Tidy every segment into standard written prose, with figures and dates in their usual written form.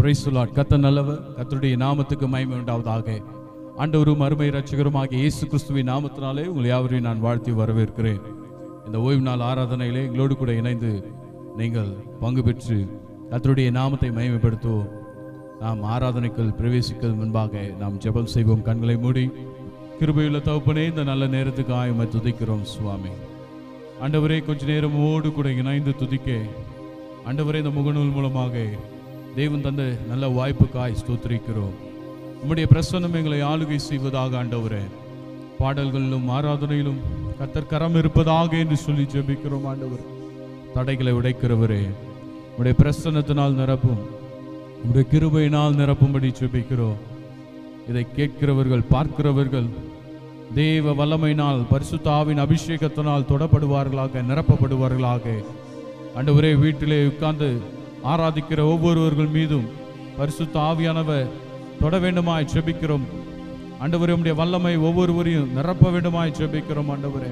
Price the Lord. கர்த்தர் நல்லவர். கர்த்தருடைய நாமத்துக்கு மகிமை உண்டாவதாக. ஆண்டவரும் அருமை இரட்சகருமாகிய இயேசு கிறிஸ்துவின் நாமத்தினாலே உங்கள் யாவரையும் நான் வாழ்த்தி வரவேற்கிறேன். இந்த ஓய்வு நாள் ஆராதனையிலே எங்களோடு கூட இணைந்து நீங்கள் பங்கு பெற்று கர்த்தருடைய நாமத்தை மகிமைப்படுத்துவோம். நாம் ஆராதனைக்குள் பிரவேசிக்க முன்பாக நாம் ஜெபம் செய்வோம். கண்களை மூடி. கிருபையுள்ள தகப்பனே, இந்த நல்ல நேரத்துக்கு ஆயமாய் துதிக்கிறோம் சுவாமி. ஆண்டவரே, கொஞ்ச நேரம் ஓடு கூட இணைந்து துதிக்க ஆண்டவரே, இந்த முகநூல் மூலமாக தேவன் தந்த நல்ல வாய்ப்புக்காய் ஸ்தோத்திரிக்கிறோம். உம்முடைய பிரசன்னம் எங்களை ஆளுகை செய்வதாக ஆண்டவரே. பாடல்களிலும் ஆராதனையிலும் கர்த்தர் கரம் இருப்பதாக என்று சொல்லி ஜெபிக்கிறோம். ஆண்டவர் தடைகளை உடைக்கிறவரே, உம்முடைய பிரசன்னத்தினால் நிரப்பும், உம்முடைய கிருபையினால் நிரப்பும்படி ஜெபிக்கிறோம். இதை கேட்கிறவர்கள் பார்க்கிறவர்கள் தேவ வல்லமையினால் பரிசுத்த ஆவியின் அபிஷேகத்தினால் தொடப்படுவார்களாக, நிரப்பப்படுவார்களாக. ஆண்டவரே, வீட்டிலே உட்கார்ந்து ஆராதிக்கிற ஒவ்வொருவர்கள் மீதும் பரிசுத்த ஆவியானவர் தொட வேண்டுமாய் ஜெபிக்கிறோம். ஆண்டவரே, உம்முடைய வல்லமை ஒவ்வொருவரையும் நிரப்ப வேண்டுமாய் ஜெபிக்கிறோம்.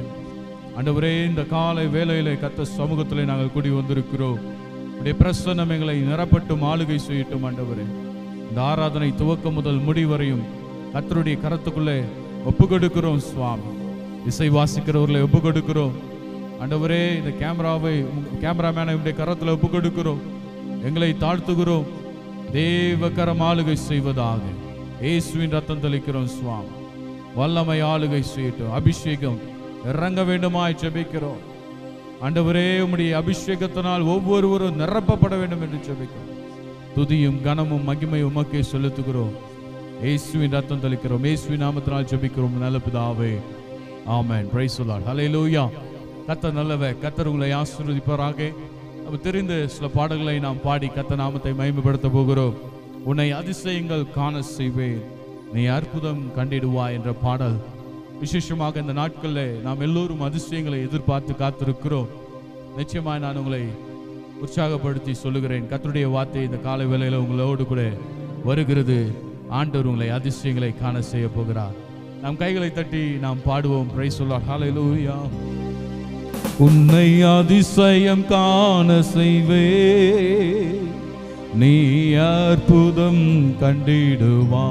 ஆண்டவரே, இந்த காலை வேளையிலே கர்த்தர் சமூகத்திலே நாங்கள் கூடி வந்திருக்கிறோம். உம்முடைய பிரசன்னம் எங்களை நிரப்பட்டும், ஆளுகை செய்யட்டும். ஆண்டவரே, இந்த ஆராதனை துவக்கம் முதல் முடிவரையும் கர்த்தருடைய கரத்துக்குள்ளே ஒப்பு கொடுக்கிறோம் சுவாமி. இசை வாசிக்கிறவர்களை ஒப்பு கொடுக்கிறோம். ஆண்டவரே, இந்த கேமராமேனை உடைய கரத்தில் ஒப்பு கொடுக்கிறோம். எங்களை தாழ்த்துகிறோம். தேவ கரம் ஆளுகை செய்வதாக இயேசுவின் ரத்தம் தெளிக்கிறோம் சுவாமி. வல்லமை ஆளுகை செய்யட்டும். அபிஷேகம் இறங்க வேண்டுமாய் ஜெபிக்கிறோம். ஆண்டவரே, உம்முடைய அபிஷேகத்தினால் ஒவ்வொருவரும் நிரப்பப்பட வேண்டும் என்று ஜெபிக்கிறோம். துதியும் கனமும் மகிமையும் உமக்கே செலுத்துகிறோம். இயேசுவின் ரத்தம் தெளிக்கிறோம். இயேசுவின் நாமத்தினால் ஜெபிக்கிறோம் நல்ல பிதாவே, ஆமென். Price the Lord. ஹல்லேலூயா. கர்த்தர் நல்லவர். கர்த்தர் உங்களை ஆசீர்வதிப்பாராக. நம்ம தெரிந்த சில பாடல்களை நாம் பாடி கர்த்தர் நாமத்தை மகிமைப்படுத்த போகிறோம். உன்னை அதிசயங்கள் காண செய்வேன், நீ அற்புதம் கண்டிடுவாய் என்ற பாடல் விசேஷமாக இந்த நாட்களில் நாம் எல்லோரும் அதிசயங்களை எதிர்பார்த்து காத்திருக்கிறோம். நிச்சயமாக நான் உங்களை உற்சாகப்படுத்தி சொல்லுகிறேன். கர்த்தருடைய வார்த்தை இந்த காலை வேளையில் உங்களோடு கூட வருகிறது. ஆண்டவர் உங்களை அதிசயங்களை காண செய்ய போகிறார். நாம் கைகளை தட்டி நாம் பாடுவோம். Praise the Lord. ஹல்லேலூயா. உன்னை அதிசயம் காண செய்வே, நீ அற்புதம் கண்டிடுவா.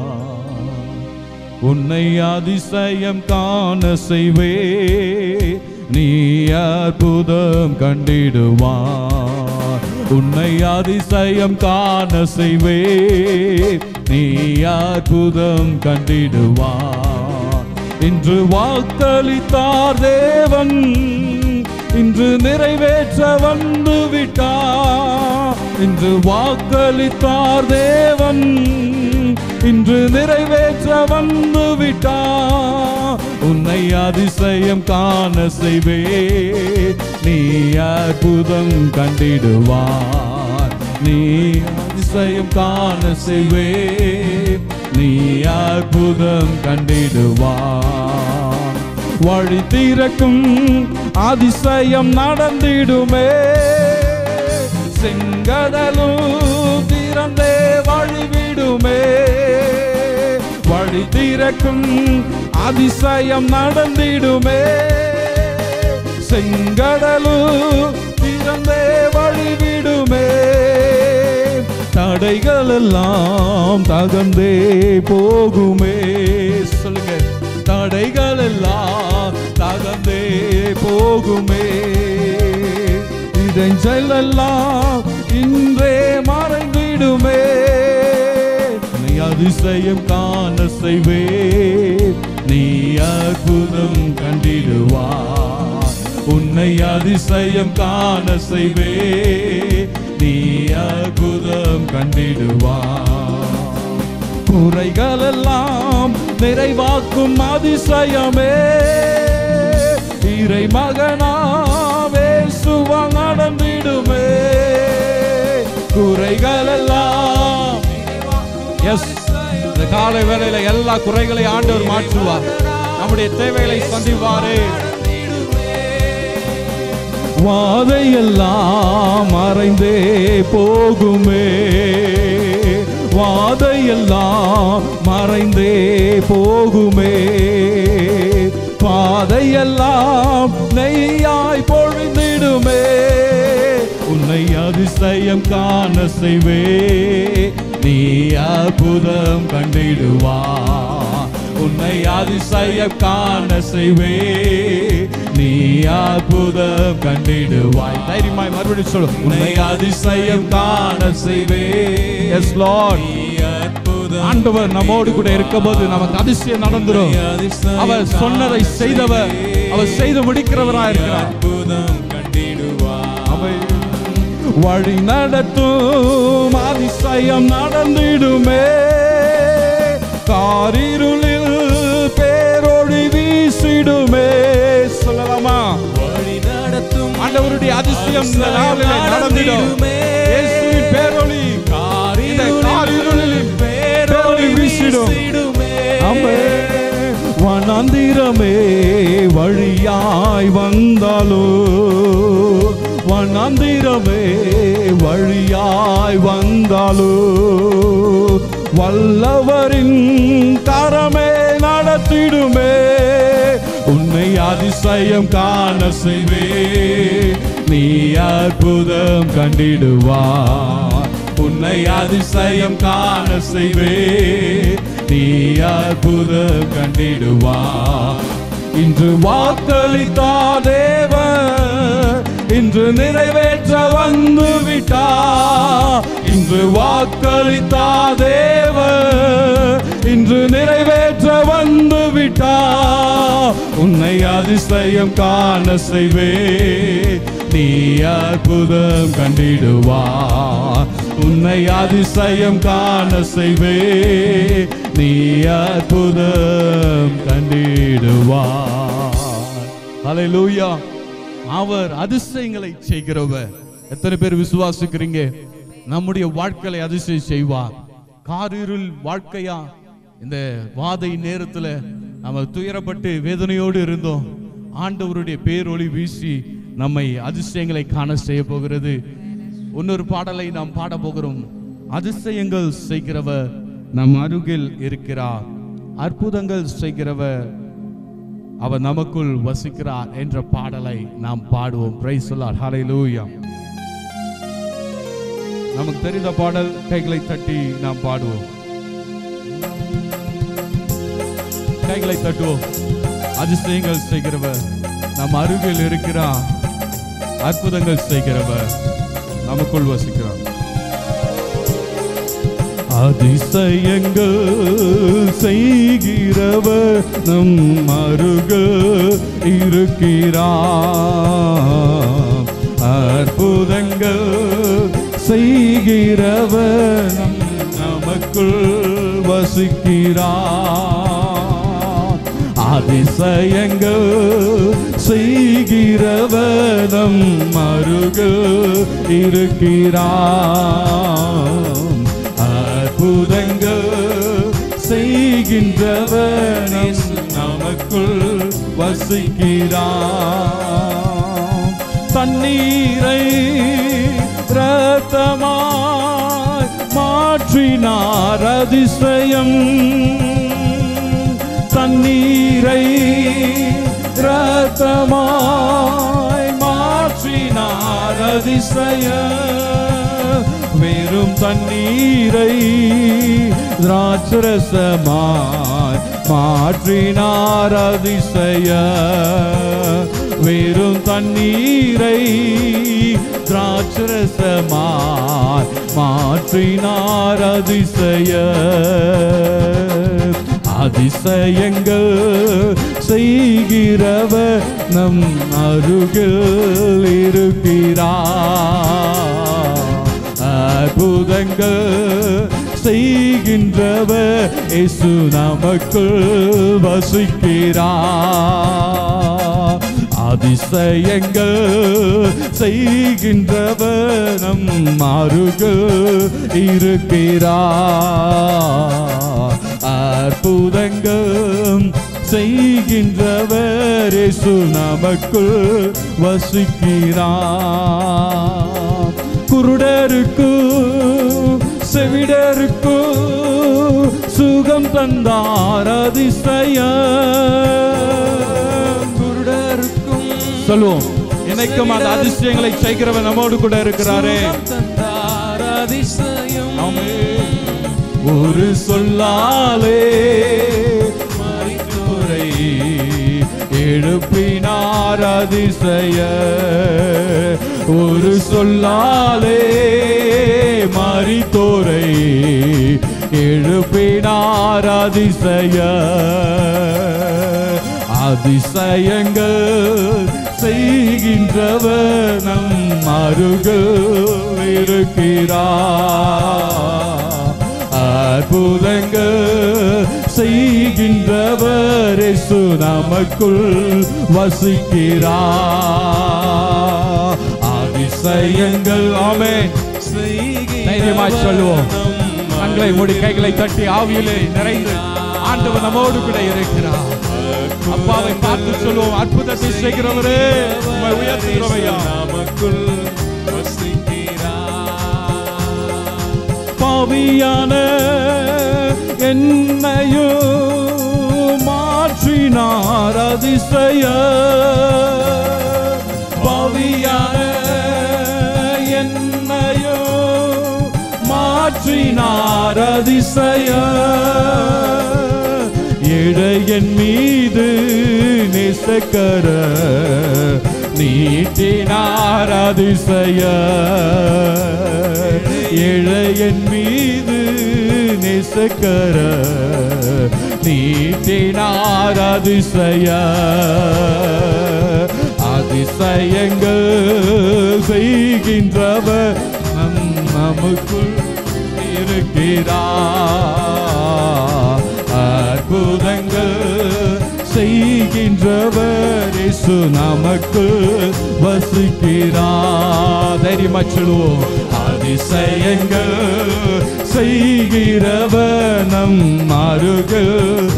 உன்னை அதிசயம் காண செய்வே, நீ அற்புதம் கண்டிடுவா. உன்னை அதிசயம் காண செய்வே, நீ அற்புதம் கண்டிடுவா. இன்று வாக்களித்தார் தேவன், இன்று நிறைவேற்ற வந்து விட்டார். இன்று வாக்களித்தார் தேவன், இன்று நிறைவேற்ற வந்து விட்டார். உன்னை அதிசயம் காண செய்வே, நீ அற்புதம் கண்டிடுவார். நீ அதிசயம் காண செய்வே, நீ அற்புதம் கண்டிடுவார். வழி திறக்கும் அதிசயம் நடந்திடுமே, செங்கடலும் திறந்தே வழிவிடுமே. வழி திறக்கும் அதிசயம் நடந்திடுமே, செங்கடலும் திறந்தே வழிவிடுமே. தடைகள் எல்லாம் தகர்ந்தே போகுமே. சொல்லுங்க, தடைகள் எல்லாம் தகர்ந்தே போகுமே. இடைஞ்சல் எல்லாம் இன்றே மறைந்திடுமே. நீ அதிசயம் காண செய்வே, நீ அற்புதம் கண்டிடுவார். உன்னை அதிசயம் காண செய்வே, நீ அற்புதம் கண்டிடுவார். குறைகள் எல்லாம் நிறைவாக்கும் அதிசயமே, இறை மகனாவே சுவா நடந்திடுமே. குறைகள் எல்லாம் இந்த காலை வேளையில எல்லா குறைகளை ஆண்டவர் மாற்றுவார். நம்முடைய தேவைகளை சந்திப்பாரே. வாதையெல்லாம் மறைந்தே போகுமே, வாதையெல்லாம் மறைந்தே போகுமே. பாதையெல்லாம் நெய்யாய் பொழிந்திடுமே. உன்னை அதிசயம் காண செய்வே, நீ அற்புதம் கண்டிடுவா. உன்னை அதிசயம் காண செய்வே, நீ அற்புதம் கண்டிடுவாய். தைரியமாய் மறுபடியும் சொல்லு. உன்னை அதிசயம் காண செய்வே. Yes Lord. ஆண்டவர் நம்மோடு கூட இருக்கும்போது நமக்கு அதிசயம் நடந்துரும். அவர் சொன்னதை செய்தவர், அவர் செய்து முடிக்கிறவராய் இருக்கிறார். வழி நடத்தும் அதிசயம் நடந்திடுமே, காரிருளில் பேரொளி வீசிடுமே. சொல்லலாமா? வழி நடத்தும் ஆண்டவருடைய அதிசயம் இந்த நாளிலே நடந்திடுமே. இயேசுவின் பேரொளி காரிருளில் பேரொளி வீசிடுமே. ஆமென். வனாந்திரமே வழியாய் வந்தாலோ, வனாந்திரமே வழியாய் வந்தாலோ, வல்லவரின் கரமே நடத்திடுமே. உன்னை அதிசயம் காண செய்வே, நீ அற்புதம் கண்டிடுவா. உன்னை அதிசயம் காண செய்வே, நீ அற்புதம் கண்டிடுவா. இன்று வாக்களித்தா தேவன், இன்று நிறைவேற்ற வந்து விட்டா. இன்று வாக்களித்தா தேவன், இன்று நிறைவேற்ற வந்து விட்டா. உன்னை அதிசயம் காண செய்வே, நீ அற்புதம் கண்டிடுவா. உன்னை அதிசயம் காண செய்வே, நீ அற்புதம் கண்டிடுவா. ஹல்லேலூயா. அவர் அதிசயங்களை செய்கிறவர். எத்தனை பேர் விசுவாசிக்கிறீங்க? நம்முடைய வாழ்க்கையை அதிசயம் செய்வார். காரிருள் வாழ்க்கையா இந்த வாதை நேரத்தில் நம்ம துயரப்பட்டு வேதனையோடு இருந்தோம். ஆண்டவருடைய பேரொளி வீசி நம்மை அதிசயங்களை காண செய்ய போகிறது. இன்னொரு பாடலை நாம் பாட போகிறோம். அதிசயங்கள் செய்கிறவர் நம் அருகில் இருக்கிறார், அற்புதங்கள் செய்கிறவர் அவர் நமக்குள் வசிக்கிறார் என்ற பாடலை நாம் பாடுவோம். Praise the Lord. ஹல்லேலூயா. நமக்கு தெரிந்த பாடல், கைகளை தட்டி நாம் பாடுவோம். கைகளை தட்டுவோம். அதிசயங்கள் செய்கிறவர் நம் அருகில் இருக்கிறார், அற்புதங்கள் செய்கிறவர் நமக்குள் வசிக்கிறார். அதிசயங்கள் செய்கிறவர் நம் அருகில் இருக்கிறார், அற்புதங்கள் செய்கிறவர் நமக்குள் வசிக்கிறார். அதிசயங்கள் செய்கிறவர் நம் அருகில் இருக்கிறார், அற்புதங்கள் செய்கின்றவர் நமக்குள் வசிக்கிறார். தண்ணீரை இரத்தமாய் மாற்றினார் அதிசயம், தண்ணீரை இரத்தமாய் மாற்றினார் அதிசயம். வெறும் தண்ணீரை திராட்சரசமாய் மாற்றினார் அதிசயம், வெறும் தண்ணீரை திராட்சரசமாய் மாற்றினார் அதிசயம். அதிசயங்கள் செய்கிறவர் நம் அருகில் இருக்கிறார், அற்புதங்கள் செய்கின்றவர் இயேசு நமக்குள் வசிக்கிறார். அதிசயங்கள் செய்கின்றவர் நம் அருகில் இருக்கிறார், அற்புதங்கள் செய்கின்றவர் இயேசு நமக்குள் வசிக்கிறார். குருடருக்கு செவிடருக்கு சுகம் தந்தார் அதிசயம். குருடருக்கும் சொல்லுவோம், இணைக்கும் அந்த அதிசயங்களை செய்கிறவர் நம்மோடு கூட இருக்கிறாரே. ஒரு சொல்லாலே மரித்தோரை எழுப்பினார் அதிசய. ஒரு சொல்லாலே மரித்தோரை எழுப்பினார் அதிசய. அதிசயங்கள் செய்கின்றவர் நம் அருகில் இருக்கிறார். அற்புதங்கள் செய்கின்றவர் இயேசு நமக்குள் வசிக்கிறார். அதிசயங்கள் ஆமென் தைரியமாய் சொல்லுவோம். கண்களை மூடி கைகளை தட்டி ஆவியிலே நிறைந்து ஆண்டவர் நம்மோடு கூட இருக்கிறார். அப்பாவை பார்த்து சொல்லுவோம், அற்புதத்தை செய்கிறவரே உம்மை உயர்த்துகிறவையா. நமக்குள் பாவியான என்னையும் மாற்றினார் அதிசய. பாவியான என்னையும் மாற்றினார் அதிசய. இடையன் மீது நேசக்கர நீட்டினார் அதிசய. இடையன் மீது நேசக்கர நீட்டினார் அதிசய. அதிசயங்கள் செய்கின்றவர் நமக்குள் இருக்கிறார். அற்புதங்கள் செய்கின்றவர் இயேசு நமக்குள் வசிக்கிறார். தைரியமா சொல்லுவோம். அதிசயங்கள் செய்கிறவர் நம் அருகில்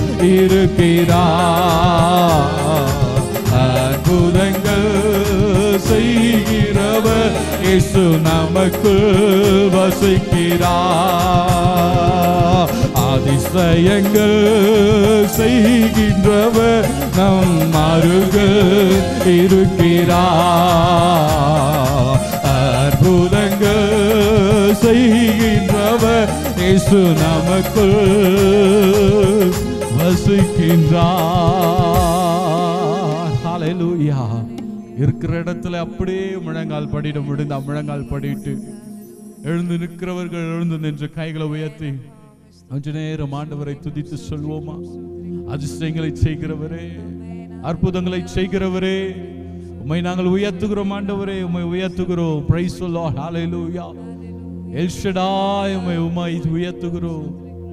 இருக்கிறார். அற்புதங்கள் செய்கிறவர் இயேசு நமக்குள் வசிக்கிறார். அதிசயங்கள் செய்கின்றவர் நம் அருகில் இருக்கிறார். அற்புதங்கள் செய்கின்றவர் இயேசு நமக்குள் வசிக்கின்றார். ஹல்லேலூயா. இருக்கிற இடத்துல அப்படியே முழங்கால் படிட முடிந்த முழங்கால் படிட்டு எழுந்து நிற்கிறவர்கள் எழுந்து நின்று கைகளை உயர்த்தி கொஞ்ச நேரம் ஆண்டவரை துதித்து சொல்வோமா. அதிசயங்களை செய்கிறவரே, அற்புதங்களை செய்கிறவரே, உம்மை நாங்கள் உயர்த்துகிறோம் ஆண்டவரே, உம்மை உயர்த்துகிறோம். Praise the Lord. Hallelujah. El Shaddai உம்மை உயர்த்துகிறோம்.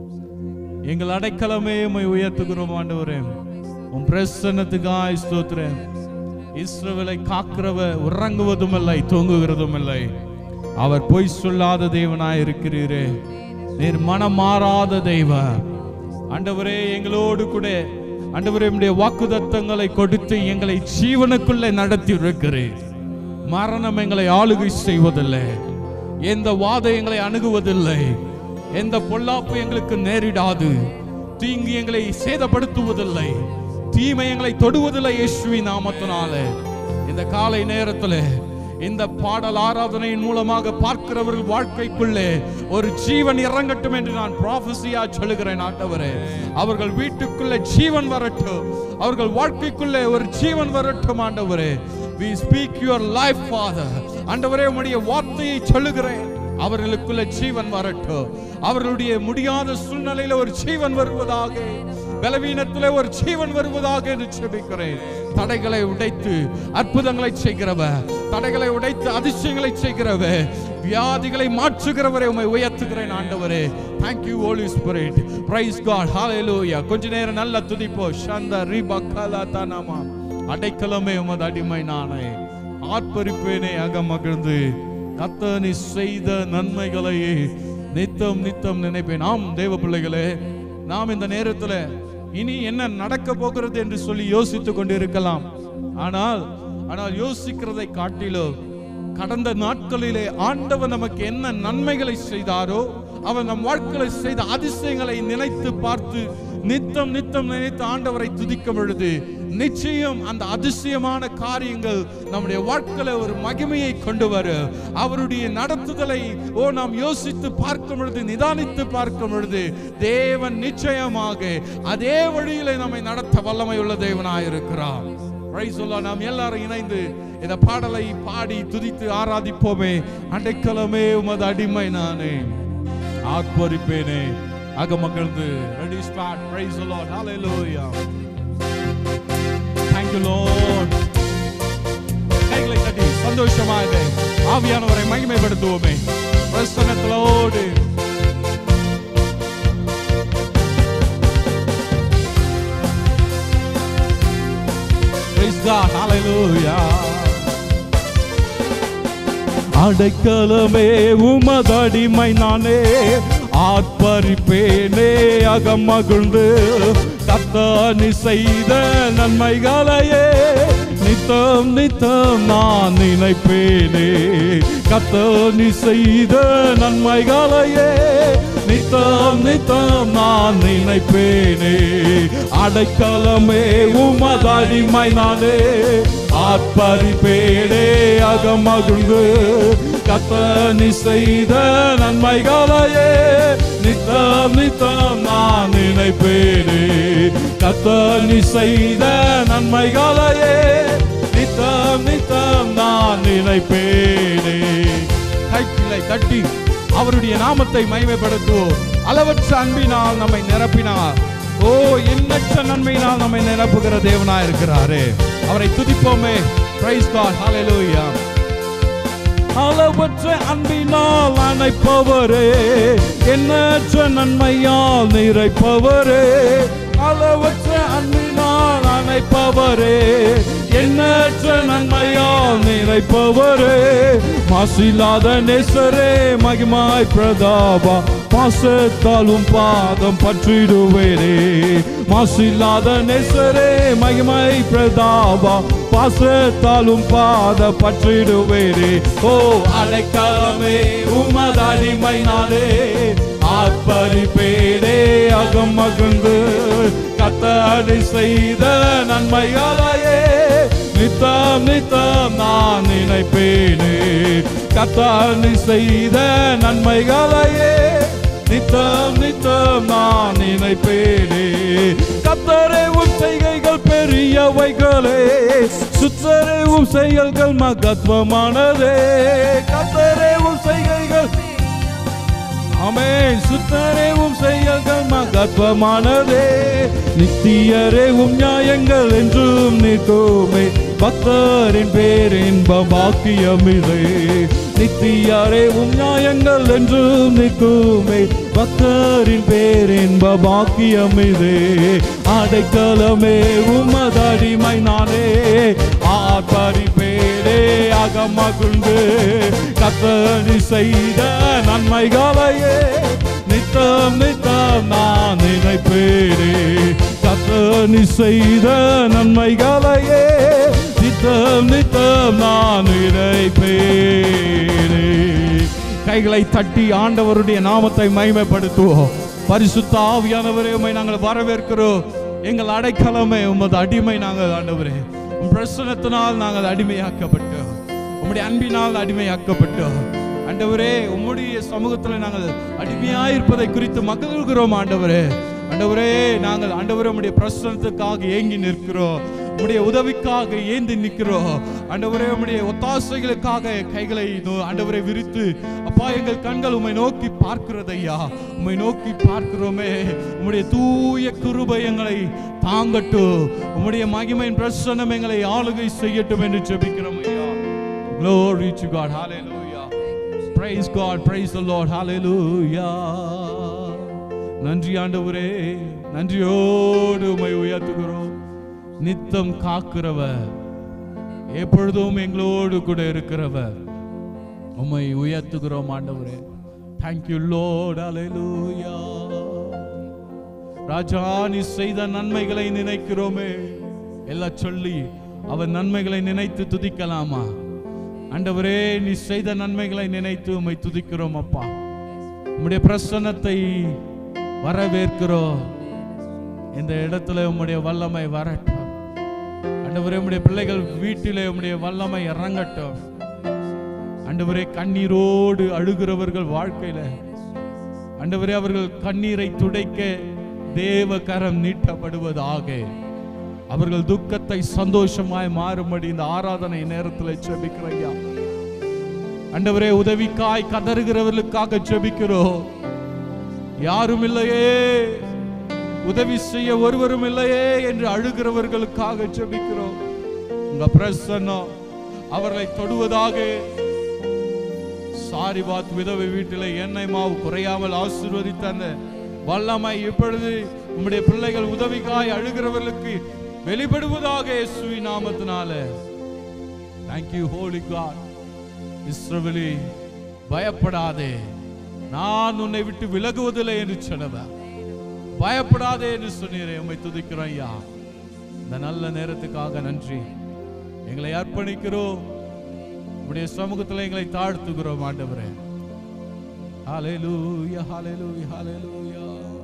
எங்கள் அடைக்கலமே உம்மை உயர்த்துகிறோம் ஆண்டவரே. உம் பிரசன்னத்துக்காய் ஸ்தோத்திரம். இஸ்ரவேலை காக்கிறவர் உறங்குவதும் இல்லை தூங்குகிறதும் இல்லை. அவர் பொய் சொல்லாத தேவனாய் இருக்கிறீரே. நீர் மனம் மாறாத தெய்வம் ஆண்டவரே. எங்களோடு கூட ஆண்டவரே உம்முடைய வாக்குத்தத்தங்களை கொடுத்து எங்களை ஜீவனுக்குள்ளே நடத்தி இருக்கிறீர். மரணம் எங்களை ஆளுகை செய்வதில்லை. எந்த வாதம் எங்களை அணுகுவதில்லை. எந்த பொல்லாப்பு எங்களுக்கு நேரிடாது. தீங்கு எங்களை சேதப்படுத்துவதில்லை. தீமை எங்களை தொடுவதில்லை. இயேசுவின் நாமத்தினாலே இந்த காலை நேரத்தில் இந்த பாடல் ஆராதனையின் மூலமாக பார்க்கிறவர்கள் வாழ்க்கைக்குள்ளே ஒரு ஜீவன் இறங்கட்டும் என்று நான் ப்ராஃபஸியா சொல்லுகிறேன் ஆண்டவரே. அவர்கள் வீட்டுக்குள்ளே ஜீவன் வரட்டும். அவர்கள் வாழ்க்கைக்குள்ளே ஒரு ஜீவன் வரட்டும் ஆண்டவரே. We speak your life Father. ஆண்டவரே உம்முடைய வார்த்தையை சொல்லுகிறேன். அவர்களுக்குள்ள ஜீவன் வரட்டும். அவர்களுடைய முடியாத சூழ்நிலையில ஒரு ஜீவன் வருவதாக, பலவீனத்திலே ஒரு ஜீவன் வருவதாக என்று ஜெபிக்கிறேன். தடைகளை உடைத்து அற்புதங்களை செய்கிறவர், தடைகளை உடைத்து அதிசயங்களை செய்கிறவர், வியாதிகளை மாற்றுகிறவரை உம்மை உயர்த்துகிறேன் ஆண்டவரே. Thank you Holy Spirit. Praise God. Hallelujah. கொஞ்ச நேரம் நல்ல துதிப்போ. சந்த ரிபக்கலா தனமா. அடைக்கலமே உமது அடிமை நானே. ஆர்ப்பரிப்பேனே அகமகிழ்ந்து கர்த்தர் நீ செய்த நன்மைகளை நித்தம் நித்தம் நினைப்பேன். ஆம் தேவ பிள்ளைகளே, நாம் இந்த நேரத்தில் இனி என்ன நடக்க போகிறது என்று சொல்லி யோசித்துக் கொண்டிருக்கலாம். ஆனால் யோசிக்கிறதை காட்டிலும் கடந்த நாட்களிலே ஆண்டவர் நமக்கு என்ன நன்மைகளை செய்தாரோ, அவர் நம் வாழ்க்கையை செய்த அதிசயங்களை நினைத்து பார்த்து நித்தம் நித்தம் நினைத்து ஆண்டவரை துதிக்கும் பொழுது நிச்சயம் அந்த அதிசயமான காரியங்கள் நம்முடைய வாழ்க்கையில ஒரு மகிமையை கொண்டு வரும். அவருடைய நடத்துதலை நாம் யோசித்து பார்க்கும் பொழுது, நிதானித்து பார்க்கும் பொழுது, தேவன் நிச்சயமாக அதே வழியிலே நம்மை நடத்த வல்லமை உள்ள தேவனாயிருக்கிறார். நாம் எல்லாரும் இணைந்து இந்த பாடலை பாடி துதித்து ஆராதிப்போமே. அடைக்கலமே உமது அடிமை நானே, ஆர்ப்பரிப்பேனே அகமகிழ்ந்து. Ready, start. Praise the Lord. Hallelujah. Thank you Lord. கைகளை தட்டி சந்தோஷமாக ஆவியானவரை மகிமைப்படுத்துவோமே. பிரசன்னத்தோடு Praise God. Hallelujah. அடைக்கலமே உமது அடிமை நானே, ஆர்ப்பரிப்பேனே அகமகிழ்ந்து. கர்த்தர் நீ செய்த நன்மைகளையே நித்தம் நித்தம் நான் நினைப்பேனே. கர்த்தர் நீ செய்த நன்மைகளையே நித்தம் நித்தம் நான் நினைப்பேனே. அடைக்கலமே உமது அடிமை நானே, ஆர்ப்பரிப்பேனே அகமகிழ்ந்து. கர்த்தர் நீ செய்த நன்மைகளையே நித்தம் நித்தம் நான் நினைப்பேனே. கர்த்தர் நீ செய்த நன்மைகளையே நித்தம் நித்தம் நான் நினைப்பேனே. கைகளை தட்டி அவருடைய நாமத்தை மகிமைப்படுத்துவோம். அளவற்ற அன்பினால் நம்மை நிரப்பினார். எண்ணற்ற நன்மையினால் நம்மை நிரப்புகிற தேவனாய் இருக்கிறாரே. அவரை துதிப்போமே. Praise God. Hallelujah. அளவற்ற அன்பினால் அணைப்பவரே, எண்ணற்ற நன்மையால் நிறைப்பவரே. அளவற்ற அன்பினால் அணைப்பவரே, எண்ணற்ற நன்மையால் நிறைப்பவரே. மாசில்லாத நேசரே மகிமாய் பிரதாபா, பாசத்தாலும் பாதம் பற்றிடுவேரே. மாசில்லாத நேசரே மகிமை பிரதாபா, பாசத்தாலும் பாத பற்றிடுவேரே. அடைக்கலமே உமது அடிமை நானே, ஆர்ப்பரிப்பேனே அகமகிழ்ந்து. கர்த்தர் செய்த நன்மைகளையே நித்தம் நித்தம் நான் நினைப்பேனே. கர்த்தர் செய்த நன்மைகளையே நித்தம் நித்தம் நான் நினைப்பேனே. கர்த்தரே உம் செய்கைகள் பெரியவைகளே, சுத்தரே உம் செயல்கள் மகத்துவமானதே. கர்த்தரே உம் செய்கைகள், ஆமென், சுத்தரே உம் செயல்கள் மகத்துவமானதே. நித்தியரே உம் நியாயங்கள் என்றும் நிற்குமே, பக்தரின் பேரின்ப பாக்கியமிதே. நித்தியரே உம் நியாயங்கள் என்றும் நிற்குமே, பக்தரின் பேரின்ப பாக்கியமிதே. அடைக்கலமே உமது அடிமை நானே, ஆர்ப்பரிப்பேனே அகமகிழ்ந்து. கர்த்தர் செய்த நன்மைகளையே நித்தம் நித்தம் நான் நினைப்பேனே. கர்த்தர் செய்த நன்மைகளையே நித்தம் நித்தம் நான் நினைப்பேனே. கைகளை தட்டி ஆண்டவருடைய நாமத்தை மகிமைப்படுத்துவோம். பரிசுத்த ஆவியானவரே உம்மை நாங்கள் வரவேற்கிறோம். எங்கள் அடைக்கலமே உமது அடிமை நாங்கள். ஆண்டவரே உம் பிரசன்னத்தினால் நாங்கள் அடிமையாக்கப்பட்டோம், உம்முடைய அன்பினால் அடிமையாக்கப்பட்டோம். ஆண்டவரே உம்முடைய சமூகத்தில் நாங்கள் அடிமையாயிருப்பதை குறித்து மகிழ்கிறோம். ஆண்டவரே ஆண்டவரே நாங்கள் ஆண்டவரே உம்முடைய பிரசன்னத்துக்காக ஏங்கி நிற்கிறோம், உம்முடைய உதவிக்காக ஏந்தி நிற்கிறோம். ஆண்டவரே உம்முடைய ஒத்தாசைகளுக்காக கைகளை ஆண்டவரை விரித்து அப்பா எங்கள் கண்கள் உம்மை நோக்கி பார்க்கிறதையா, உம்மை நோக்கி பார்க்கிறோமே. உம்முடைய தூய கிருபை எங்களை தாங்கட்டும், உம்முடைய மகிமையின் பிரசன்னம் எங்களை ஆளுகை செய்யட்டும் என்று ஜெபிக்கிறோம் ஐயா. Glory to God. Hallelujah. Praise God. Praise the Lord. Hallelujah. நன்றி ஆண்டவரே, நன்றியோடு உம்மை உயர்த்துகிறோம். நித்தம் காக்கிறவர், எப்பொழுதும் எங்களோடு கூட இருக்கிறவர், உம்மை உயர்த்துகிறோம் ஆண்டவரே. Thank you Lord. Hallelujah. ராஜா நீ செய்த நன்மைகளை நினைக்கிறோமே. எல்லாம் சொல்லி அவர் நன்மைகளை நினைத்து துதிக்கலாமா? ஆண்டவரே நீ செய்த நன்மைகளை நினைத்து உம்மை துதிக்கிறோம் அப்பா. உம்முடைய பிரசன்னத்தை வரவேற்கிறோம். இந்த இடத்துல உம்முடைய வல்லமை வரட்டும். ஆண்டவரே உம்முடைய பிள்ளைகள் வீட்டிலே உம்முடைய வல்லமை இறங்கட்டும். ஆண்டவரே கண்ணீரோடு அழுகிறவர்கள் வாழ்க்கையில ஆண்டவரே அவர்கள் கண்ணீரை துடைக்க தேவ கரம் நீட்டப்படுவதாக. அவர்கள் துக்கத்தை சந்தோஷமாய் மாறும்படி இந்த ஆராதனை நேரத்தில் ஜெபிக்கிறையா. ஆண்டவரே உதவிக்காய் கதறுகிறவர்களுக்காக ஜெபிக்கிறோம். யாரும் இல்லையே, உதவி செய்ய ஒருவரும் இல்லையே என்று அழுகிறவர்களுக்காக ஜெபிக்கிறோம். உங்க பிரசன்னம் அவர்களை தொடுவதாக. சாரிபாத் விதவை வீட்டில் எண்ணெய் மாவு குறையாமல் ஆசீர்வதித்த அந்த வல்லமை இப்பொழுது உம்முடைய பிள்ளைகள் உதவிக்காய் அழுகிறவர்களுக்கு வெளிப்படுவதாக இயேசுவின் நாமத்தினால. Thank you holy God. இஸ்ரவேலே பயப்படாதே, நான் உன்னை விட்டு விலகுவதில்லை என்று சொன்னவர். பயப்படாதே என்று சொன்னீரே, உம்மை துதிக்கிறோம் ஐயா. இந்த நல்ல நேரத்துக்காக நன்றி. எங்களை அர்ப்பணிக்கிறோம், உம்முடைய சமூகத்தில் எங்களை தாழ்த்துகிறோம் ஆண்டவரே. ஹல்லேலூயா ஹல்லேலூயா ஹல்லேலூயா.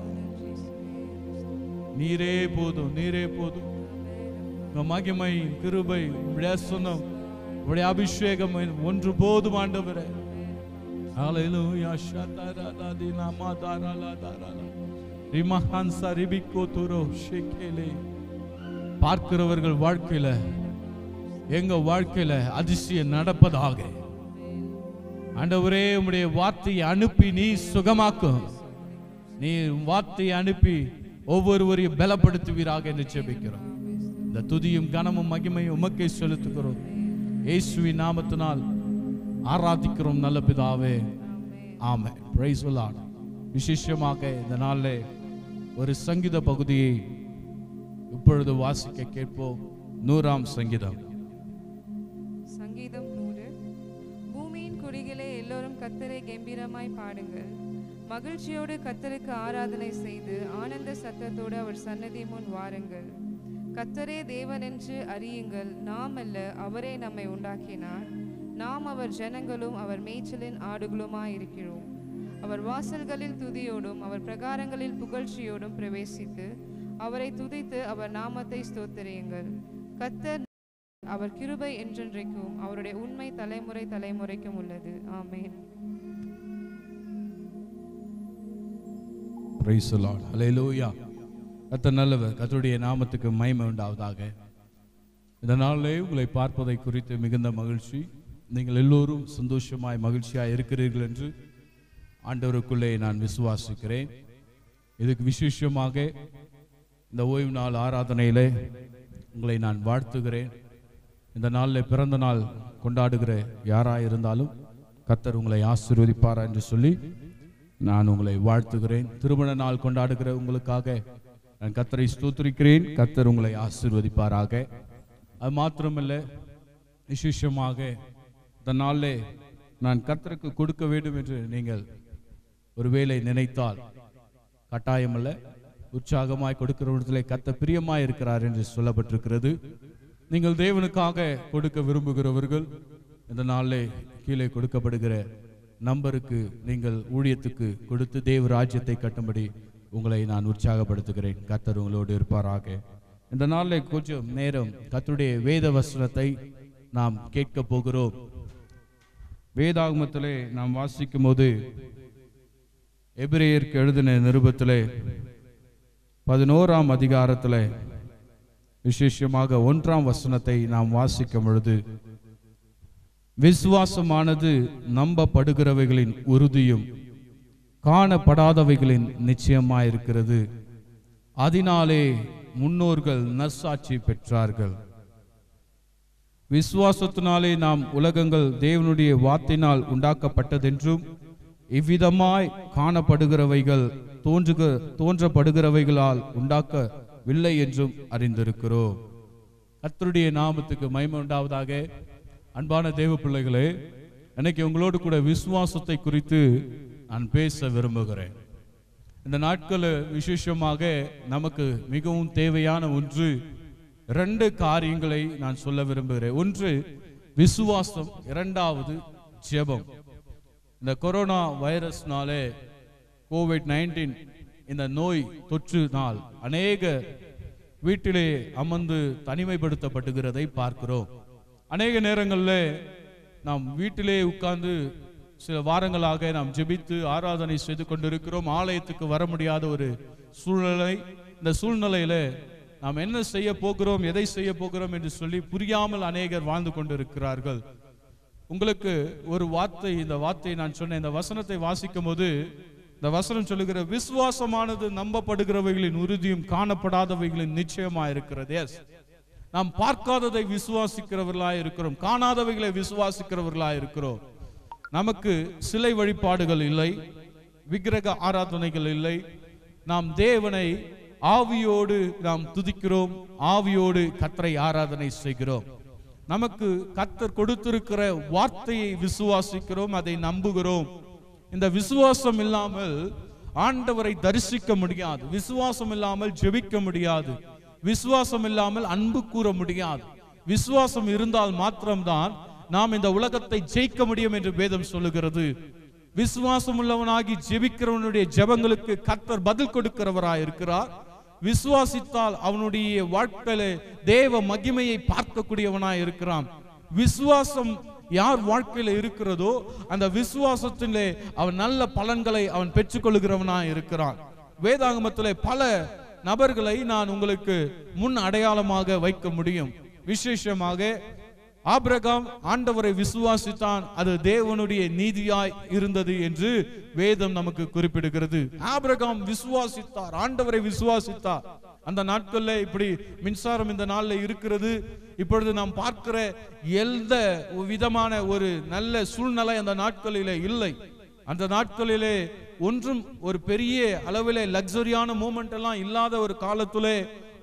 நீரே போதும், நீரே போதும். மகிமை கிருபை பிரசன்னம் உம்முடைய அபிஷேகம் ஒன்று போதும் ஆண்டவரே. ஹல்லேலூயா ஷதரததினா மாதரலதரல ரிமஹன்ஸ ரிபிகோதுரோ ஷேகேலே. பார்க்கிறவர்கள் வாழ்க்கையில எங்க வாழ்க்கையில அதிசயம் நடப்பதாக. ஆண்டவரே உம்முடைய வார்த்தையை அனுப்பி நீ சுகமாக்கும். நீ வார்த்தையை அனுப்பி ஒவ்வொருவரையும் பலப்படுத்துவீராக என்று ஜெபிக்கிறோம். இந்த துதியும் கனமும் மகிமையும் உமக்கே செலுத்துகிறோம். இயேசுவின் நாமத்தினால் ஆராதிக்கிறோம் நல்ல பிதாவே, ஆமென். Price the Lord. விசேஷமாக இந்த நாளிலே ஒரு சங்கீத பகுதியை இப்பொழுது வாசிக்க கேட்போம். 100ஆம் சங்கீதம். சங்கீதம் 100. பூமியின் குடிகளே எல்லோரும் கர்த்தரை கம்பீரமாய் பாடுங்கள். மகிழ்ச்சியோடு கர்த்தருக்கு ஆராதனை செய்து ஆனந்த சத்தத்தோடு அவர் சன்னதி முன் வாருங்கள். கர்த்தரே தேவன் என்று அறியுங்கள், நாம் அல்ல, அவரே நம்மை உண்டாக்கினார். நாம் அவர் ஜனங்களும் அவர் மேய்ச்சலின் ஆடுகளுமாய் இருக்கிறோம். அவர் வாசல்களில் துதியோடும் அவர் பிரகாரங்களில் புகழ்ச்சியோடும் பிரவேசித்து அவரை துதித்து அவர் நாமத்தை ஸ்தோத்திரியுங்கள். கர்த்தர், அவர் கிருபை என்றென்றைக்கும், அவருடைய உண்மை தலைமுறை தலைமுறைக்கும் உள்ளது. ஆமென். Praise the Lord. Hallelujah. கர்த்தர் நல்லவர். கர்த்தருடைய நாமத்துக்கு மகிமை உண்டாவதாக. இந்த நாளிலே உங்களை பார்ப்பதை குறித்து மிகுந்த மகிழ்ச்சி. நீங்கள் எல்லோரும் சந்தோஷமாய் மகிழ்ச்சியாய் இருக்கிறீர்கள் என்று ஆண்டவருக்குள்ளே நான் விசுவாசிக்கிறேன். இதுக்கு விசேஷமாக இந்த ஓய்வு நாள் ஆராதனையிலே உங்களை நான் வாழ்த்துகிறேன். இந்த நாளில் பிறந்த நாள் கொண்டாடுகிற யாராக இருந்தாலும் கர்த்தர் உங்களை ஆசீர்வதிப்பாரா என்று சொல்லி நான் உங்களை வாழ்த்துகிறேன். திருமண நாள் கொண்டாடுகிற உங்களுக்காக நான் கர்த்தரை ஸ்தோத்திரிக்கிறேன். கர்த்தர் உங்களை ஆசீர்வதிப்பாராக. அது மாத்திரமல்ல, விசேஷமாக இந்த நாளிலே நான் கர்த்தருக்கு கொடுக்க வேண்டும் என்று நீங்கள் ஒருவேளை நினைத்தால் கட்டாயமல்ல, உற்சாகமாய் கொடுக்கிறவர்களே கர்த்தர் பிரியமாய் இருக்கிறார் என்று சொல்லப்பட்டிருக்கிறது. நீங்கள் தேவனுக்காக கொடுக்க விரும்புகிறவர்கள் இந்த நாளிலே கீழே கொடுக்கப்படுகிற நம்பருக்கு நீங்கள் ஊழியத்துக்கு கொடுத்து தேவ ராஜ்யத்தை கட்டும்படி உங்களை நான் உற்சாகப்படுத்துகிறேன். கர்த்தர் உங்களோடு இருப்பாராக. இந்த நாளில் கொஞ்சம் நேரம் கர்த்தருடைய வேத வசனத்தை நாம் கேட்க போகிறோம். வேதாகமத்திலே நாம் வாசிக்கும் போது எபிரேயருக்கு எழுதின நிருபத்திலே 11ஆம் அதிகாரத்தில் விசேஷமாக 1ஆம் வசனத்தை நாம் வாசிக்கும் பொழுது, விசுவாசமானது நம்பப்படுகிறவைகளின் உறுதியும் காணப்படாதவைகளின் நிச்சயமாயிருக்கிறது. அதனாலே முன்னோர்கள் நற்சாட்சி பெற்றார்கள். விசுவாசத்தினாலே நாம் உலகங்கள் தேவனுடைய வார்த்தையினால் உண்டாக்கப்பட்டதென்றும் இவ்விதமாய் காணப்படுகிறவைகள் தோன்றப்படுகிறவைகளால் உண்டாக்கவில்லை என்றும் அறிந்திருக்கிறோம். கர்த்தருடைய நாமத்துக்கு மகிமை உண்டாவதாக. அன்பான தேவ பிள்ளைகளே, இன்னைக்கு உங்களோடு கூட விசுவாசத்தை குறித்து நான் பேச விரும்புகிறேன். இந்த நாட்கள் விசேஷமாக நமக்கு மிகவும் தேவையான ஒன்று, 2 காரியங்களை நான் சொல்ல விரும்புகிறேன். ஒன்று விசுவாசம், 2வது ஜெபம். இந்த கொரோனா வைரஸ்னாலே கோவிட்-19 இந்த நோய் தொற்றுனால் அநேக வீட்டிலே அமர்ந்து தனிமைப்படுத்தப்படுகிறதை பார்க்கிறோம். அநேக நேரங்களில் நாம் வீட்டிலே உட்கார்ந்து சில வாரங்களாக நாம் ஜெபித்து ஆராதனை செய்து கொண்டிருக்கிறோம். ஆலயத்துக்கு வர முடியாத ஒரு சூழ்நிலை. இந்த சூழ்நிலையில நாம் என்ன செய்ய போகிறோம், எதை செய்ய போகிறோம் என்று சொல்லி புரியாமல் அநேகர் வாழ்ந்து கொண்டிருக்கிறார்கள். உங்களுக்கு ஒரு வார்த்தை, இந்த வார்த்தையை நான் சொன்னேன், இந்த வசனத்தை வாசிக்கும் போது இந்த வசனம் சொல்லுகிற விசுவாசமானது நம்பப்படுகிறவைகளின் உறுதியும் காணப்படாதவைகளின் நிச்சயமா இருக்கிறது. எஸ், நாம் பார்க்காததை விசுவாசிக்கிறவர்களாய் இருக்கிறோம், காணாதவைகளை விசுவாசிக்கிறவர்களாய் இருக்கிறோம். நமக்கு சிலை வழிபாடுகள் இல்லை, விக்கிரக ஆராதனைகள் இல்லை. நாம் தேவனை ஆவியோடு நாம் துதிக்கிறோம், ஆவியோடு கர்த்தரை ஆராதனை செய்கிறோம். நமக்கு கர்த்தர் கொடுத்திருக்கிற வார்த்தையை விசுவாசிக்கிறோம், அதை நம்புகிறோம். இந்த விசுவாசம் இல்லாமல் ஆண்டவரை தரிசிக்க முடியாது, விசுவாசம் இல்லாமல் ஜெபிக்க முடியாது, விசுவாசம் இல்லாமல் அன்பு கூற முடியாது. விசுவாசம் இருந்தால் மாத்திரம்தான் நாம் இந்த உலகத்தை ஜெயிக்க முடியும் என்று வேதம் சொல்லுகிறது. விசுவாசம் உள்ளவனாகி ஜெபிக்கிறவனுடைய ஜெபங்களுக்கு கர்த்தர் பதில் கொடுக்கிறவராய் இருக்கிறார். விசுவாசித்தால் அவனுடைய வாழ்க்கையில தேவ மகிமையை பார்க்கக்கூடியவனாய் இருக்கிறான். விசுவாசம் யார் வாழ்க்கையில இருக்கிறதோ அந்த விசுவாசத்திலே அவன் நல்ல பலன்களை அவன் பெற்றுக்கொள்கிறவனாய் இருக்கிறான். வேதாகமத்திலே பல நபர்களை நான் உங்களுக்கு முன் அடையாளமாக வைக்க முடியும். விசேஷமாக ஆபிரகாம் ஆண்டவரை விசுவாசித்தான், அது தேவனுடைய நீதியாய் இருந்தது என்று வேதம் நமக்கு குறிப்பிடுகிறது. ஆபிரகாம் விசுவாசித்தார், ஆண்டவரை விசுவாசித்தார். அந்த நாட்கள்ல இப்படி மின்சாரம் இந்த நாள்ல இருக்கிறது, இப்பொழுது நாம் பார்க்கிற எந்த விதமான ஒரு நல்ல சூழ்நிலை அந்த நாட்களிலே இல்லை. அந்த நாட்களிலே ஒன்றும் ஒரு பெரிய அளவிலே லக்ஸரியான மூமெண்ட் எல்லாம் இல்லாத ஒரு காலத்திலே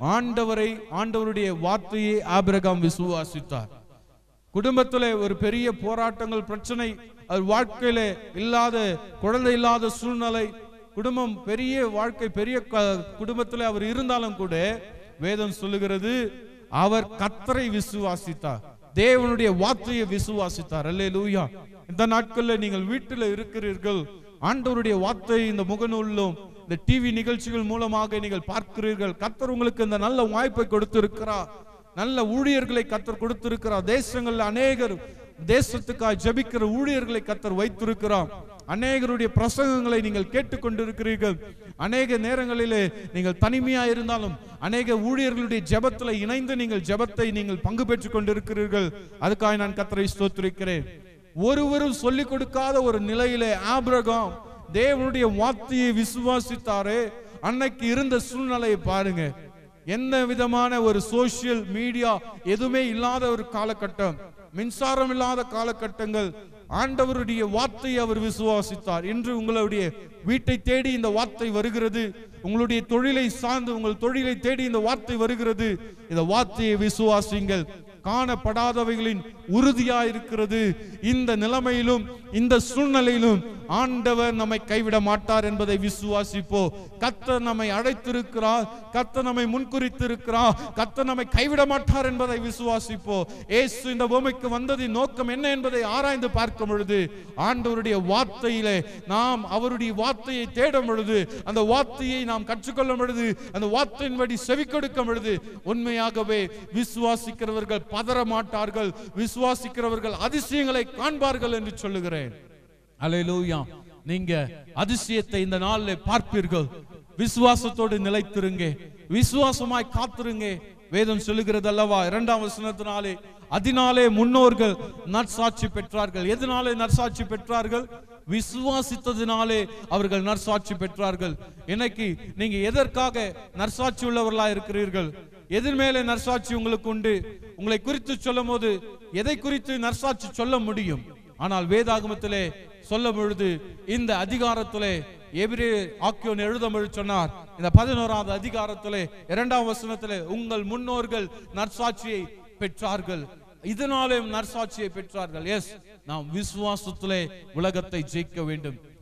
ஆண்டவருடைய வார்த்தையை ஆபிரகாம் விசுவாசித்தார். குடும்பத்திலே ஒரு பெரிய போராட்டங்கள், பிரச்சனை, அது வாழ்க்கையில இல்லாத, குழந்தை இல்லாத சூழ்நிலை, குடும்பம் பெரிய வாழ்க்கை, பெரிய குடும்பத்தில் அவர் இருந்தாலும் கூட வேதம் சொல்லுகிறது அவர் கர்த்தரை விசுவாசித்தார், தேவனுடைய வார்த்தையை விசுவாசித்தார். அல்லேலூயா. இந்த நாட்களில் நீங்கள் வீட்டில் இருக்கிறீர்கள், ஆண்டவருடைய வார்த்தை இந்த முகநூலிலும் இந்த டிவி நிகழ்ச்சிகள் மூலமாக நீங்கள் பார்க்கிறீர்கள். கர்த்தர் உங்களுக்கு இந்த நல்ல வாய்ப்பை கொடுத்திருக்கிறார், நல்ல ஊழியர்களை கர்த்தர் கொடுத்திருக்கிறார். தேசங்கள்ல அநேகர் தேசத்துக்காக ஜெபிக்கிற ஊழியர்களை கர்த்தர் வைத்திருக்கிறார். அநேகருடைய பிரசங்கங்களை நீங்கள் கேட்டுக்கொண்டிருக்கிறீர்கள். அநேக நேரங்களிலே நீங்கள் தனிமையா இருந்தாலும் அநேக ஊழியர்களுடைய ஜெபத்துல இணைந்து நீங்கள் ஜெபத்தை நீங்கள் பங்கு பெற்றுக் கொண்டிருக்கிறீர்கள். அதுக்காக நான் கர்த்தரை ஸ்தோத்திரிக்கிறேன். ஒருவரும் சொல்லிக் கொடுக்காத ஒரு நிலையிலே ஆபிரகாம் தேவனுடைய வார்த்தையை விசுவாசித்தாரே, அன்னைக்கு இருந்த சூழ்நிலையை பாருங்க. எந்த விதமான ஒரு சோசியல் மீடியா எதுவுமே இல்லாத ஒரு காலகட்டம், மின்சாரம் இல்லாத காலகட்டங்கள். ஆண்டவருடைய வார்த்தையை அவர் விசுவாசித்தார். இன்று உங்களுடைய வீட்டை தேடி இந்த வார்த்தை வருகிறது, உங்களுடைய தொழிலை சார்ந்து உங்கள் தொழிலை தேடி இந்த வார்த்தை வருகிறது. இந்த வார்த்தையை விசுவாசிங்கள். காணப்படாதவைகளின் உறுதியா இருக்கிறது. இந்த நிலைமையிலும் இந்த சூழ்நிலையிலும் ஆண்டவர் நம்மை கைவிட மாட்டார் என்பதை விசுவாசிப்போ. கர்த்தர் நம்மை அழைத்திருக்கிறார், கர்த்தர் நம்மை முன்குறித்திருக்கிறார், கர்த்தர் நம்மை கைவிட மாட்டார் என்பதை விசுவாசிப்போ. இயேசு இந்த பூமிக்கு வந்ததின் நோக்கம் என்ன என்பதை ஆராய்ந்து பார்க்கும் பொழுது, ஆண்டவருடைய வார்த்தையிலே நாம் அவருடைய வார்த்தையை தேடும் பொழுது, அந்த வார்த்தையை நாம் கற்றுக்கொள்ளும் பொழுது, அந்த வார்த்தையின்படி செவி கொடுக்கும் பொழுது, உண்மையாகவே விசுவாசிக்கிறவர்கள் பதற மாட்டார்கள், விசுவாசிக்கிறவர்கள் அதிசயங்களை காண்பார்கள் என்று சொல்லுகிறேன். அல்லேலூயா. நீங்க அதிசயத்தை இந்த நாளில் பார்ப்பீர்கள். விசுவாசத்தோடு நிலைத்திருங்க, விசுவாசமாய் காத்திருங்க. வேதம் சொல்லுகிறது அல்லவா 2ஆம் வசனத்தினாலே, அதனாலே முன்னோர்கள் நற்சாட்சி பெற்றார்கள். எதனாலே நற்சாட்சி பெற்றார்கள்? விசுவாசித்ததினாலே அவர்கள் நற்சாட்சி பெற்றார்கள். இன்னைக்கு நீங்க எதற்காக நற்சாட்சி உள்ளவர்களா இருக்கிறீர்கள்? எதிர் மேலே நற்சாட்சி உங்களுக்கு உண்டு. உங்களை குறித்து சொல்லும் போது எதை குறித்து நற்சாட்சி சொல்ல முடியும்? ஆனால் வேதாகமத்திலே சொல்லும் பொழுது, இந்த அதிகாரத்திலே எபிரேயர் ஆக்கியோன் எழுதும் பொழுது சொன்னார், இந்த 11ஆவது அதிகாரத்திலே 2ஆம் வசனத்திலே, உங்கள் முன்னோர்கள் நற்சாட்சியை பெற்றார்கள், இதனாலே நற்சாட்சியை பெற்றார்கள். எஸ், நாம் விசுவாசத்திலே உலகத்தை ஜெயிக்க வேண்டும்.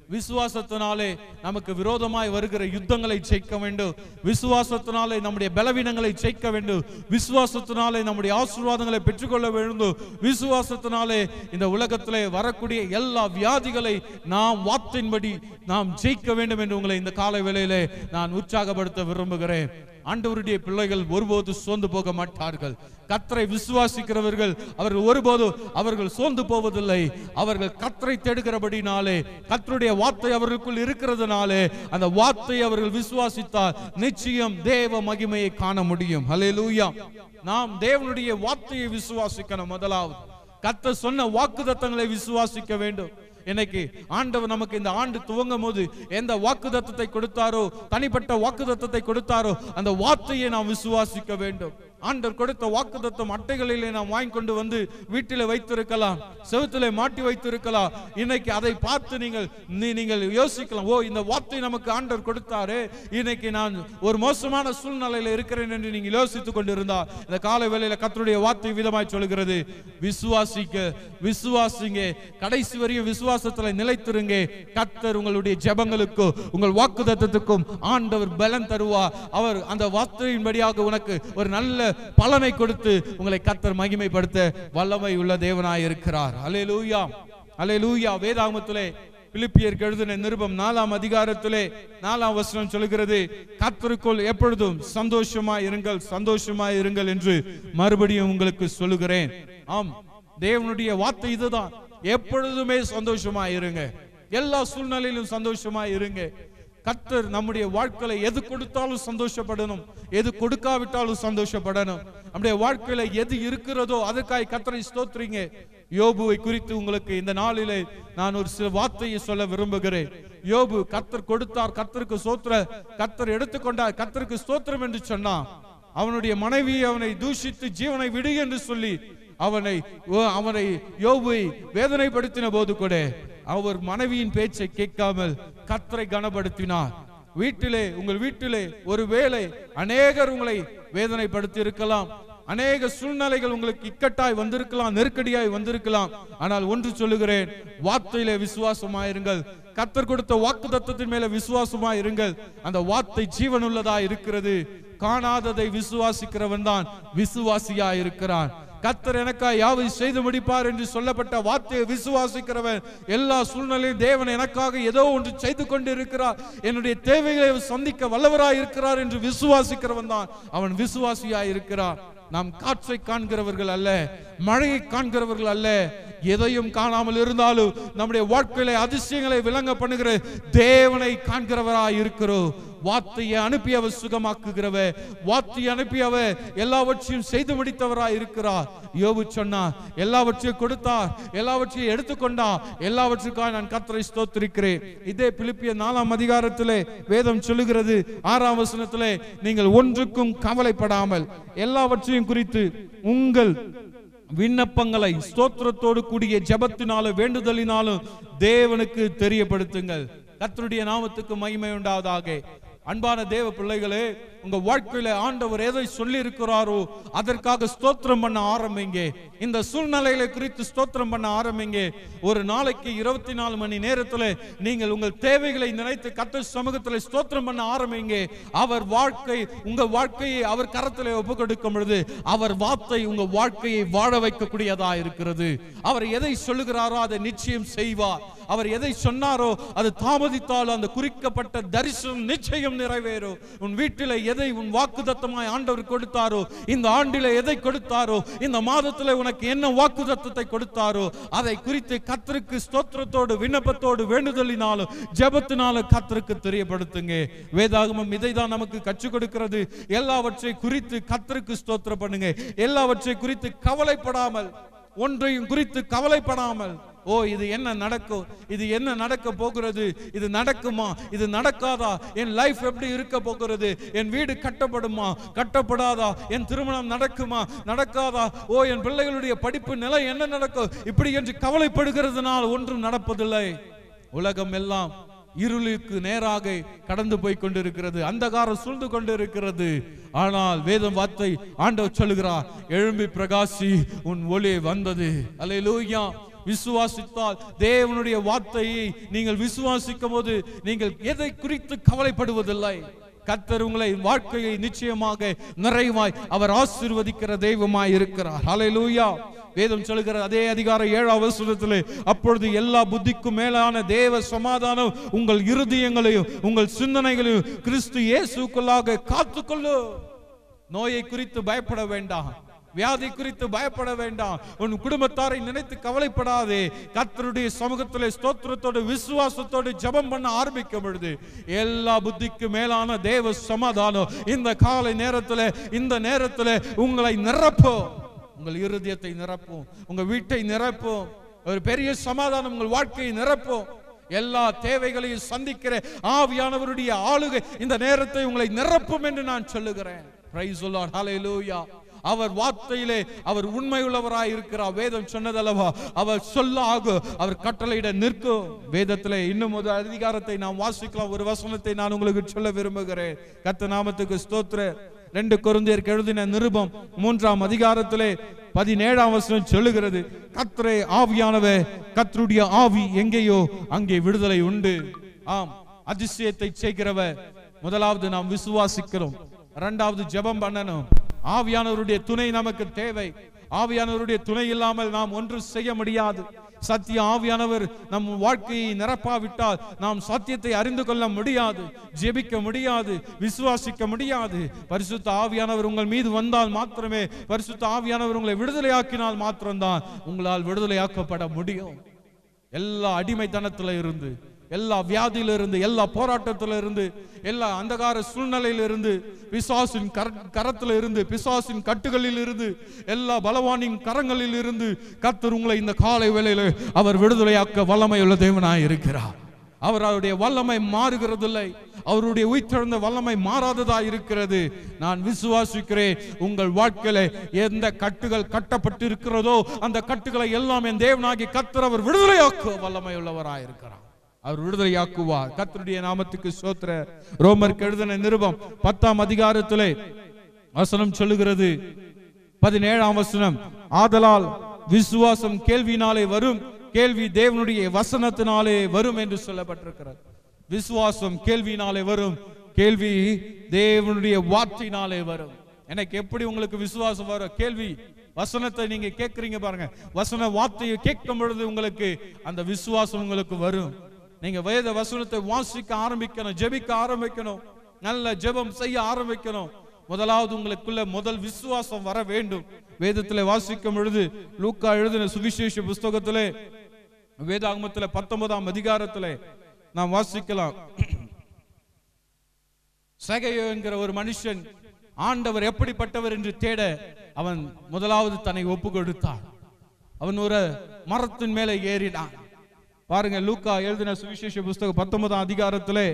விசுவாசத்தினாலே நமக்கு விரோதமாய் வருகிற யுத்தங்களை ஜெயிக்க வேண்டும். விசுவாசத்தினாலே நம்முடைய பலவீனங்களை ஜெயிக்க வேண்டும். விசுவாசத்தினாலே நம்முடைய ஆசீர்வாதங்களை பெற்றுக்கொள்ள வேண்டும். விசுவாசத்தினாலே இந்த உலகத்திலே வரக்கூடிய எல்லா வியாதிகளை நாம் வார்த்தையின்படி நாம் ஜெயிக்க வேண்டும் என்று உங்களை இந்த காலை வேளையிலே நான் உற்சாகப்படுத்த விரும்புகிறேன். ஆண்டவருடைய பிள்ளைகள் ஒருபோது சோர்ந்து போக மாட்டார்கள். கர்த்தரை விசுவாசிக்கிறவர்கள் அவர்கள் ஒருபோது அவர்கள் சோர்ந்து போவதில்லை. அவர்கள் கர்த்தரை தேடுகிறபடினாலே, கர்த்தருடைய வார்த்தை அவர்களுக்குள் இருக்கிறதுனாலே, அந்த வார்த்தை அவர்கள் விசுவாசித்தால் நிச்சயம் தேவ மகிமையை காண முடியும். ஹல்லேலூயா. நாம் தேவனுடைய வார்த்தையை விசுவாசிக்கணும். முதலாவது கர்த்தர் சொன்ன வாக்குத்தத்தங்களை விசுவாசிக்க வேண்டும். இன்னைக்கு ஆண்டவர் நமக்கு இந்த ஆண்டு துவங்கும் போது எந்த வாக்குத்தத்தத்தை கொடுத்தாரோ, தனிப்பட்ட வாக்குத்தத்தத்தை கொடுத்தாரோ, அந்த வார்த்தையை நாம் விசுவாசிக்க வேண்டும். ஆண்டவர் கொடுத்த வாக்குத்தத்தம் அட்டைகளிலே நாம் வாங்கி கொண்டு வந்து வீட்டிலே வைத்திருக்கலாம், செவுத்திலே மாட்டி வைத்திருக்கலாம். இன்னைக்கு அதை பார்த்து நீங்கள் யோசிக்கலாம், ஓ இந்த வார்த்தை நமக்கு ஆண்டவர் கொடுத்தாரு, இன்னைக்கு நான் ஒரு மோசமான சூழ்நிலையில இருக்கிறேன் என்று நீங்கள் யோசித்துக் கொண்டிருந்தா, இந்த காலை வேளையில கர்த்தருடைய வார்த்தை விதமாய் சொல்கிறது, விசுவாசிங்க, கடைசி வரையும் விசுவாசத்துல நிலைத்திருங்க. கர்த்தர் உங்களுடைய ஜெபங்களுக்கும் உங்கள் வாக்குத்தத்தத்துக்கும் ஆண்டவர் பலன் தருவார். அவர் அந்த வார்த்தையின்படியாக உனக்கு ஒரு நல்ல பலனை கொடுத்து உங்களை கர்த்தர் மகிமைப்படுத்த வல்லமை உள்ள தேவனாய் இருக்கிறார். அல்லேலூயா, அல்லேலூயா. வேதாகமத்திலே பிலிப்பியருக்கு எழுதின நிருபம் 4ஆம் அதிகாரத்திலே 4ஆம் வசனம் சொல்கிறது, கர்த்தருக்குள் எப்பொழுதும் சந்தோஷமாய் இருங்கள், சந்தோஷமாய் இருங்கள் என்று மறுபடியும் உங்களுக்கு சொல்லுகிறேன். ஆம், தேவனுடைய வார்த்தை இதுதான். எப்பொழுதுமே சந்தோஷமாய் இருங்க, எல்லா சூழ்நிலையிலும் சந்தோஷமாய் இருங்க. கர்த்தர் நம்முடைய வாழ்க்கையில எது கொடுத்தாலும் சந்தோஷப்படணும், எது கொடுக்காவிட்டாலும் சந்தோஷப்படணும். நம்முடைய வாழ்க்கையில எது இருக்கிறதோ அதற்காக கர்த்தரை ஸ்தோத்திரிங்க. யோபுவை குறித்து உங்களுக்கு இந்த நாளிலே நான் ஒரு சில வார்த்தையை சொல்ல விரும்புகிறேன். யோபு கர்த்தர் கொடுத்தார், கர்த்தருக்கு ஸ்தோத்திர, கர்த்தர் எடுத்துக்கொண்டார், கர்த்தருக்கு ஸ்தோத்திரம் என்று சொன்னான். அவனுடைய மனைவி அவனை தூஷித்து ஜீவனை விடு என்று சொல்லி அவனை யோபுவை வேதனைப்படுத்தின போது கூட அவர் மனைவியின் பேச்சை கேட்காமல் கர்த்தரை கனப்படுத்தினார். உங்கள் வீட்டிலே ஒருவேளை அநேகர் உங்களை வேதனைப்படுத்தி இருக்கலாம், அநேக சூழ்நிலைகள் உங்களுக்கு இக்கட்டாய் வந்திருக்கலாம், நெருக்கடியாய் வந்திருக்கலாம். ஆனால் ஒன்று சொல்லுகிறேன், வார்த்தையிலே விசுவாசமாயிருங்கள். கர்த்தர் கொடுத்த வாக்குத்தத்தத்தின் மேல விசுவாசமாயிருங்கள். அந்த வார்த்தை ஜீவனுள்ளதா இருக்கிறது. காணாததை விசுவாசிக்கிறவன் தான் விசுவாசியா இருக்கிறான். கர்த்தர் எனக்காக யாவை செய்து முடிப்பார் என்று சொல்லப்பட்ட வார்த்தையை விசுவாசிக்கிறவன் எல்லா சூழ்நிலையும் தேவன் எனக்காக ஏதோ ஒன்று செய்து கொண்டு இருக்கிறார், என்னுடைய தேவைகளை சந்திக்க வல்லவராய் இருக்கிறார் என்று விசுவாசிக்கிறவன் தான் அவன் விசுவாசியாய் இருக்கிறான். நாம் காற்றை காண்கிறவர்கள் அல்ல, மழையை காண்கிறவர்கள் அல்ல. எதையும் காணாமல் இருந்தாலும் நம்முடைய வாழ்க்கையில அதிசயங்களை விளங்க பண்ணுகிற தேவனை காண்கிறவராய் இருக்கிறோம். வார்த்தையை அனுப்பி அவர் சுகமாக்குகிறவர், வார்த்தையை அனுப்பி அவர் எல்லாவற்றையும் செய்து முடித்தவராய் இருக்கிறார். யோபு சொன்னார், எல்லாவற்றையும் கொடுத்தார், எல்லாவற்றையும் எடுத்துக்கொண்டார், எல்லாவற்றுக்காக நான் கர்த்தரை ஸ்தோத்திரிக்கிறேன். இதே பிலிப்பியர் 4ஆம் அதிகாரத்திலே வேதம் சொல்லுகிறது 6ஆம் வசனத்திலே, நீங்கள் ஒன்றுக்கும் கவலைப்படாமல் எல்லாவற்றையும் குறித்து உங்கள் விண்ணப்பங்களை ஸ்தோத்திரத்தோடு கூடிய ஜெபத்தினாலும் வேண்டுதலினாலும் தேவனுக்கு தெரியப்படுத்துங்கள். கர்த்தருடைய நாமத்துக்கு மகிமை உண்டாவதாக. அன்பான தேவ பிள்ளைகளே, உங்க வாழ்க்கையில ஆண்டவர் எதை சொல்லி இருக்கிறாரோ அதற்காக ஸ்தோத்திரம் பண்ண ஆரம்பிங்க. இந்த சூழ்நிலைகளை குறித்து ஸ்தோத்திரம் பண்ண ஆரம்பிங்க. ஒரு நாளைக்கு 24 மணி நேரத்தில் நீங்கள் உங்கள் தேவைகளை நினைத்து கர்த்தர் சமூகத்தில் ஸ்தோத்திரம் பண்ண ஆரம்பிங்க. அவர் உங்க வாழ்க்கையை அவர் கரத்திலே ஒப்பு கொடுக்கும் பொழுது அவர் வார்த்தை உங்க வாழ்க்கையை வாழ வைக்கக்கூடியதா இருக்கிறது. அவர் எதை சொல்லுகிறாரோ அதை நிச்சயம் செய்வார். அவர் எதை சொன்னாரோ அது தாமதித்தாலும் அந்த குறிக்கப்பட்ட தரிசனம் நிச்சயம் நிறைவேறும். உன் வீட்டில் எதை உன் வாக்குத்தத்தமாய் ஆண்டவர் கொடுத்தாரோ, இந்த ஆண்டிலே எதை கொடுத்தாரோ, இந்த மாதத்திலே உனக்கு என்ன வாக்குத்தத்தத்தை கொடுத்தாரோ அதை குறித்து கர்த்தருக்கு ஸ்தோத்திரத்தோடு விண்ணப்பத்தோடு வேண்டுதலினாலும் ஜெபத்தினாலும் கர்த்தருக்கு தெரியப்படுத்துங்க. வேதாகமம் இதை தான் நமக்கு கற்றுக் கொடுக்கிறது. எல்லாவற்றை குறித்து கர்த்தருக்கு ஸ்தோத்திரம் பண்ணுங்க. எல்லாவற்றை குறித்து கவலைப்படாமல், ஒன்றையும் குறித்து கவலைப்படாமல், ஓ இது என்ன நடக்கும், இது என்ன நடக்க போகிறது, இது நடக்குமா, இது நடக்காதா, என் லைஃப் எப்படி இருக்க போகிறது, என் வீடு கட்டப்படுமா, கட்டப்படாதா, என் திருமணம் நடக்குமா, நடக்காதா, ஓ என் பிள்ளைகளுடைய படிப்பு நிலை என்ன நடக்கும், இப்படி என்று கவலைப்படுகிறதுனால் ஒன்றும் நடப்பதில்லை. உலகம் எல்லாம் இருளுக்கு நேராக கடந்து போய் கொண்டிருக்கிறது, அந்தகாரம் சூழ்ந்து கொண்டிருக்கிறது. ஆனால் வேதம் வார்த்தை ஆண்டவர் சொல்லுகிறார், எழும்பி பிரகாசி, உன் ஒளி வந்தது. அல்லேலூயா. விசுவாசித்தால் தேவனுடைய வார்த்தையை நீங்கள் விசுவாசிக்கும் போது நீங்கள் எதை குறித்து கவலைப்படுவதில்லை. கர்த்தர் உங்களை வாழ்க்கையை நிச்சயமாக நிறைவாய் அவர் ஆசீர்வதிக்கிற தெய்வமாய் இருக்கிறார். ஹல்லேலூயா. வேதம் சொல்லுகிற அதே அதிகாரம் 7ஆம் வசனத்திலே, அப்பொழுது எல்லா புத்திக்கும் மேலான தேவ சமாதானம் உங்கள் இருதயங்களையும் உங்கள் சிந்தனைகளையும் கிறிஸ்து இயேசுக்குள்ளாக காத்துக்கொள்ளும். நோயை குறித்து பயப்பட வேண்டாம், வியாதி குறித்து பயப்பட வேண்டாம், உன் குடும்பத்தாரை நினைத்து கவலைப்படாதே. கர்த்தருடைய சமூகத்திலே ஸ்தோத்திரத்தோடு விசுவாசத்தோடு ஜெபம் பண்ண ஆரம்பிக்கும் பொழுது எல்லா புத்திக்கு மேலான தேவ சமாதானம் இந்த காலை நேரத்தில் இந்த நேரத்தில் உங்களை நிரப்பும். உங்கள் இருதயத்தை நிரப்பும், உங்க வீட்டை நிரப்பும். ஒரு பெரிய சமாதானம் உங்கள் வாழ்க்கையை நிரப்பும். எல்லா தேவைகளையும் சந்திக்கிற ஆவியானவருடைய ஆளுகை இந்த நேரத்தை உங்களை நிரப்பும் என்று நான் சொல்லுகிறேன். Price the Lord. ஹல்லேலூயா. அவர் வார்த்தையிலே அவர் உண்மை உள்ளவராய் இருக்கிறார். வேதம் சொன்னதல்லவா, அவர் சொல்ல ஆகும், அவர் கட்டளையிட நிற்கும். வேதத்திலே இன்னும் ஒரு அதிகாரத்தை நாம் வாசிக்கலாம். ஒரு வசனத்தை நான் உங்களுக்கு சொல்ல விரும்புகிறேன். கர்த்தர் நாமத்துக்கு ஸ்தோத்திரம். 2 கொரிந்தியருக்கு எழுதின நிருபம் 3ஆம் அதிகாரத்திலே 17ஆம் வசனம் சொல்லுகிறது, கர்த்தரே ஆவியானவர், கர்த்தருடைய ஆவி எங்கேயோ அங்கே விடுதலை உண்டு. ஆம், அதிசயத்தை செய்கிறவர். முதலாவது நாம் விசுவாசிக்கிறோம், இரண்டாவது ஜெபம் பண்ணணும். ஆவியானவருடைய துணை நமக்கு தேவை. ஆவியானவருடைய துணை இல்லாமல் நாம் ஒன்று செய்ய முடியாது. சத்திய ஆவியானவர் நம் வாழ்க்கையை நிரப்பாவிட்டால் நாம் சத்தியத்தை அறிந்து கொள்ள முடியாது, ஜெபிக்க முடியாது, விசுவாசிக்க முடியாது. பரிசுத்த ஆவியானவர் உங்கள் மீது வந்தால் மாத்திரமே, பரிசுத்த ஆவியானவர் உங்களை விடுதலையாக்கினால் மாத்திரம்தான் உங்களால் விடுதலையாக்கப்பட முடியும். எல்லா அடிமைத்தனத்தில இருந்து, எல்லா வியாதியில இருந்து, எல்லா போராட்டத்தில இருந்து, எல்லா அந்தகார சூழ்நிலையில இருந்து, பிசாசின் கரத்தில இருந்து, பிசாசின் கட்டுகளில் இருந்து, எல்லா பலவானின் கரங்களில் இருந்து கர்த்தர் உங்களை இந்த காலை வேளையில அவர் விடுதலையாக்க வல்லமை உள்ள தேவனாய் இருக்கிறார். அவருடைய வல்லமை மாறுகிறதில்லை, அவருடைய உயிர்த்தெழுந்த வல்லமை மாறாததா இருக்கிறது. நான் விசுவாசிக்கிறேன், உங்கள் வாழ்க்கையில எந்த கட்டுகள் கட்டப்பட்டு இருக்கிறதோ அந்த கட்டுகளை எல்லாம் என் தேவனாகி கர்த்தர் அவர் விடுதலையாக்க வல்லமை உள்ளவராய் இருக்கிறார். அவர் விடுதலையாக்குவார். கர்த்தருடைய நாமத்துக்கு ஸ்தோத்திரம். ரோமருக்கு எழுதின நிருபம் 10ஆம் அதிகாரத்திலே வசனம் சொல்லுகிறது, 17ஆம் வசனம், ஆதலால் விசுவாசம் கேள்வியினாலே வரும், கேள்வி தேவனுடைய வசனத்தினாலே வரும் என்று சொல்லப்பட்டிருக்கிறது. விசுவாசம் கேள்வியினாலே வரும், கேள்வி தேவனுடைய வார்த்தையினாலே வரும். எனக்கு எப்படி உங்களுக்கு விசுவாசம் வரும்? கேள்வி வசனத்தை நீங்க கேட்கறீங்க பாருங்க, வசன வார்த்தையை கேட்கும் பொழுது உங்களுக்கு அந்த விசுவாசம் உங்களுக்கு வரும். நீங்க வேத வசனத்தை வாசிக்க ஆரம்பிக்கணும், ஜெபிக்க ஆரம்பிக்கணும், நல்ல ஜெபம் செய்ய ஆரம்பிக்கணும். முதலாவது உங்களுக்குள்ள முதல் விசுவாசம் வர வேண்டும். வேதத்திலே வாசிக்கும் பொழுது லூக்கா எழுதின சுவிசேஷ புஸ்தகத்திலே வேதாகமத்திலே 19ஆம் அதிகாரத்திலே நாம் வாசிக்கலாம். சகேயு என்கிற ஒரு மனுஷன் ஆண்டவர் எப்படிப்பட்டவர் என்று தேட அவன் முதலாவது தன்னை ஒப்பு கொடுத்தான். அவன் ஒரு மரத்தின் மேலே ஏறினான். பாருங்க, லூக்கா எழுதின சுவிசேஷ புஸ்தகம் 19ஆம் அதிகாரத்திலே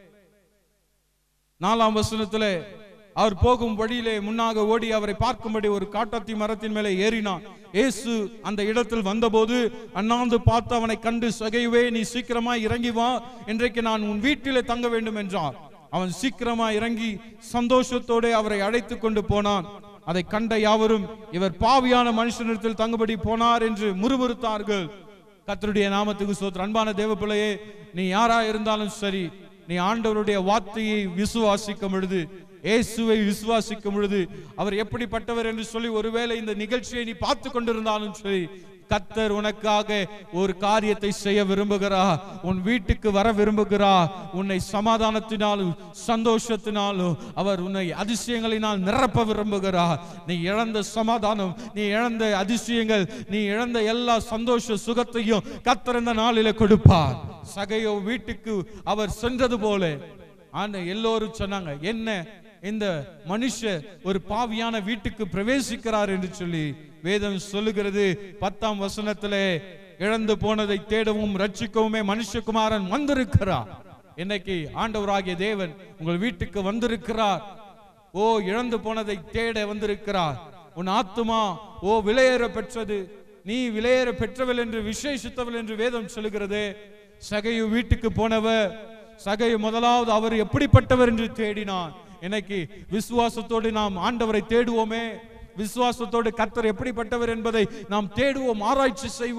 4ஆம் வசனத்திலே, அவர் போகும் வழியிலே முன்னாக ஓடி அவரை பார்க்கும்படி ஒரு காட்டத்தி மரத்தின் மேலே ஏறினான். இயேசு அந்த இடத்தில் வந்தபோது அண்ணாந்து பார்த்து அவனை கண்டு, சகேயுவே, நீ சீக்கிரமாய் இறங்கி வா, இன்றைக்கு நான் உன் வீட்டிலே தங்க வேண்டும் என்றார். அவன் சீக்கிரமாய் இறங்கி சந்தோஷத்தோடு அவரை அழைத்து கொண்டு போனான். அதை கண்ட யாவரும் இவர் பாவியான மனுஷனிடத்தில் தங்குபடி போனார் என்று முறுமுறுத்தார்கள். கர்த்தருடைய நாமத்துக்கு ஸ்தோத்திரம். அன்பான தேவ பிள்ளையே, நீ யாரா இருந்தாலும் சரி, நீ ஆண்டவருடைய வார்த்தையை விசுவாசிக்கும் பொழுது, இயேசுவை விசுவாசிக்கும் பொழுது, அவர் எப்படிப்பட்டவர் என்று சொல்லி ஒருவேளை இந்த நிகழ்ச்சியை நீ பார்த்து கொண்டிருந்தாலும் சரி, கர்த்தர் உனக்காக ஒரு காரியத்தை செய்ய விரும்புகிறார். உன் வீட்டுக்கு வர விரும்புகிறார். உன்னை சமாதானத்தினாலும் சந்தோஷத்தினாலும் அவர் உன்னை அதிசயங்களினால் நிரப்ப விரும்புகிறார். நீ இழந்த சமாதானம், நீ இழந்த அதிசயங்கள், நீ இழந்த எல்லா சந்தோஷ சுகத்தையும் கர்த்தர் இந்த நாளிலே கொடுப்பார். சகேயு வீட்டுக்கு அவர் சென்றது போல எல்லோரும் சொன்னாங்க, என்ன இந்த மனுஷர் ஒரு பாவியான வீட்டுக்கு பிரவேசிக்கிறார் என்று சொல்லி வேதம் சொல்லுகிறது. 10ஆம் வசனத்திலே, இழந்து போனதை தேடவும் ரட்சிக்கவுமே மனுஷகுமாரன் வந்திருக்கிறார். இன்னைக்கு ஆண்டவராகிய தேவன் உங்கள் வீட்டுக்கு வந்திருக்கிறார். ஓ, இழந்து போனதை தேட வந்திருக்கிறார். உன் ஆத்துமா ஓ விலையேற பெற்றது, நீ விலையேற பெற்றவள் என்று விசேஷித்தவள் என்று வேதம் சொல்லுகிறது. சகேயு வீட்டுக்கு போனவர், சகேயு முதலாவது அவர் எப்படிப்பட்டவர் என்று தேடினான். இன்னைக்கு விசுவாசத்தோடு நாம் ஆண்டவரை தேடுவோமே, விசுவாசத்தோடு கர்த்தர் எப்படிப்பட்டவர் என்பதை நாம் தேடுவோம், ஆராய்ச்சி செய்வோம்.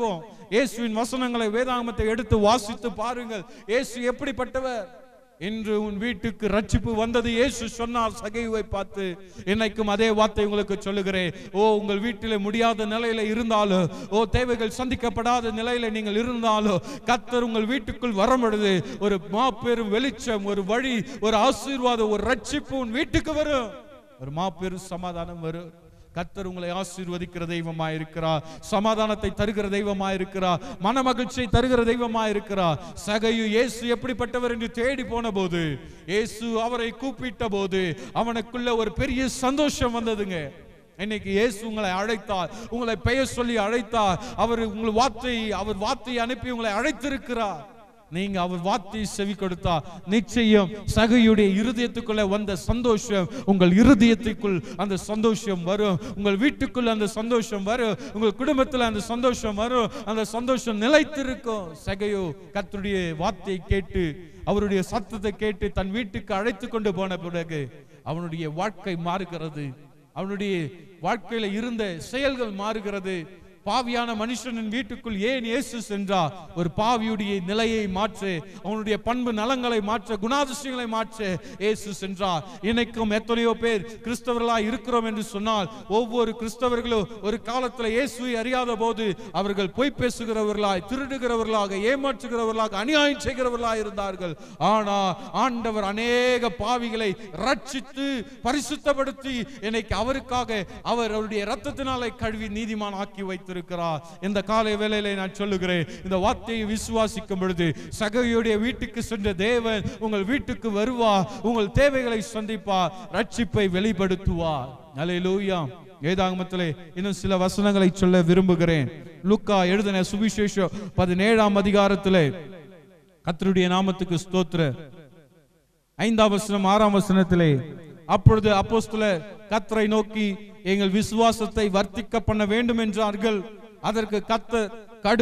இயேசுவின் வசனங்களை, வேதாகமத்தை எடுத்து வாசித்து பாருங்கள். இயேசு எப்படிப்பட்டவர். இன்று உன் வீட்டுக்கு ரட்சிப்பு வந்தது. இயேசு சொன்னார் சகையுவை பார்த்து. இன்னைக்கும் அதே வார்த்தை உங்களுக்கு சொல்லுகிறேன். உங்கள் வீட்டிலே முடியாத நிலையில இருந்தாலோ, தேவைகள் சந்திக்கப்படாத நிலையில நீங்கள் இருந்தாலோ, கர்த்தர் உங்கள் வீட்டுக்குள் வரும்பொழுது ஒரு மாபெரும் வெளிச்சம், ஒரு வழி, ஒரு ஆசீர்வாதம், ஒரு ரட்சிப்பு உன் வீட்டுக்கு வரும். ஒரு மாபெரும் சமாதானம் வரும். கர்த்தர் உங்களை ஆசீர்வதிக்கிற தெய்வமாயிருக்கிறார். சமாதானத்தை தருகிற தெய்வமாயிருக்கிறார். மன மகிழ்ச்சியை தருகிற தெய்வமாயிருக்கிறார். சகையு இயேசு எப்படிப்பட்டவர் என்று தேடி போன போது, இயேசு அவரை கூப்பிட்ட போது அவனுக்குள்ள ஒரு பெரிய சந்தோஷம் வந்ததுங்க. இன்னைக்கு இயேசு உங்களை அழைத்தார், உங்களை பெயர் சொல்லி அழைத்தார். அவர் வார்த்தையை அனுப்பி உங்களை அழைத்திருக்கிறார். நீங்க அவர் வார்த்தையை செவி கொடுத்தா நிச்சயம் சகையுடைய இருதயத்துக்குள்ள வந்த சந்தோஷம் உங்கள் இருதயத்துக்குள் அந்த சந்தோஷம் வரும். உங்கள் வீட்டுக்குள்ள அந்த சந்தோஷம் வரும். உங்கள் குடும்பத்தில் அந்த சந்தோஷம் வரும். அந்த சந்தோஷம் நிலைத்திருக்கும். சகையோ கர்த்தருடைய வார்த்தையை கேட்டு, அவருடைய சத்தத்தை கேட்டு தன் வீட்டுக்கு அழைத்து கொண்டு போன பிறகு அவனுடைய வாழ்க்கை மாறுகிறது. அவனுடைய வாழ்க்கையில இருந்த செயல்கள் மாறுகிறது. பாவியான மனுஷனின் வீட்டுக்குள் ஏன் இயேசு சென்றார்? ஒரு பாவியுடைய நிலையை மாற்ற, அவனுடைய பண்பு நலங்களை மாற்ற, குணாதிசயங்களை மாற்ற இயேசு சென்றார். இன்னைக்கும் எத்தனையோ பேர் கிறிஸ்தவர்களாய் இருக்கிறோம் என்று சொன்னால், ஒவ்வொரு கிறிஸ்தவர்களும் ஒரு காலத்தில் இயேசுவை அறியாத போது அவர்கள் பொய் பேசுகிறவர்களாய், திருடுகிறவர்களாக, ஏமாற்றுகிறவர்களாக, அநியாயம் செய்கிறவர்களாய் இருந்தார்கள். ஆனால் ஆண்டவர் அநேக பாவிகளை ரட்சித்து பரிசுத்தப்படுத்தி இன்னைக்கு அவருக்காக அவருடைய இரத்தத்தினாலே கழுவி நீதிமான் ஆக்கி வைத்து இருக்கிறார். இந்த காலை வேளையிலே நான் சொல்லுகிறேன், இந்த வார்த்தையை விசுவாசிக்கும் பொழுது சகையுடைய வீட்டுக்கு சென்ற தேவன் உங்கள் வீட்டுக்கு வருவார். உங்கள் தேவைகளை சந்திப்பார். ரட்சிப்பை வெளிப்படுத்துவார். அல்லேலூயா. வேதாகமத்திலே இன்னும் சில வசனங்களை சொல்ல விரும்புகிறேன். லூக்கா எழுதின சுவிசேஷம் 17ஆம் அதிகாரத்திலே, கர்த்தருடைய நாமத்துக்கு ஸ்தோத்திரம், 5ஆம் வசனம் 6ஆம் வசனத்திலே, அப்பொழுது அப்போஸ்தலர் கர்த்தரை நோக்கி எங்கள் விசுவாசத்தை வர்த்திக்க பண்ண வேண்டும் என்றார்கள். அதற்கு கர்த்தர்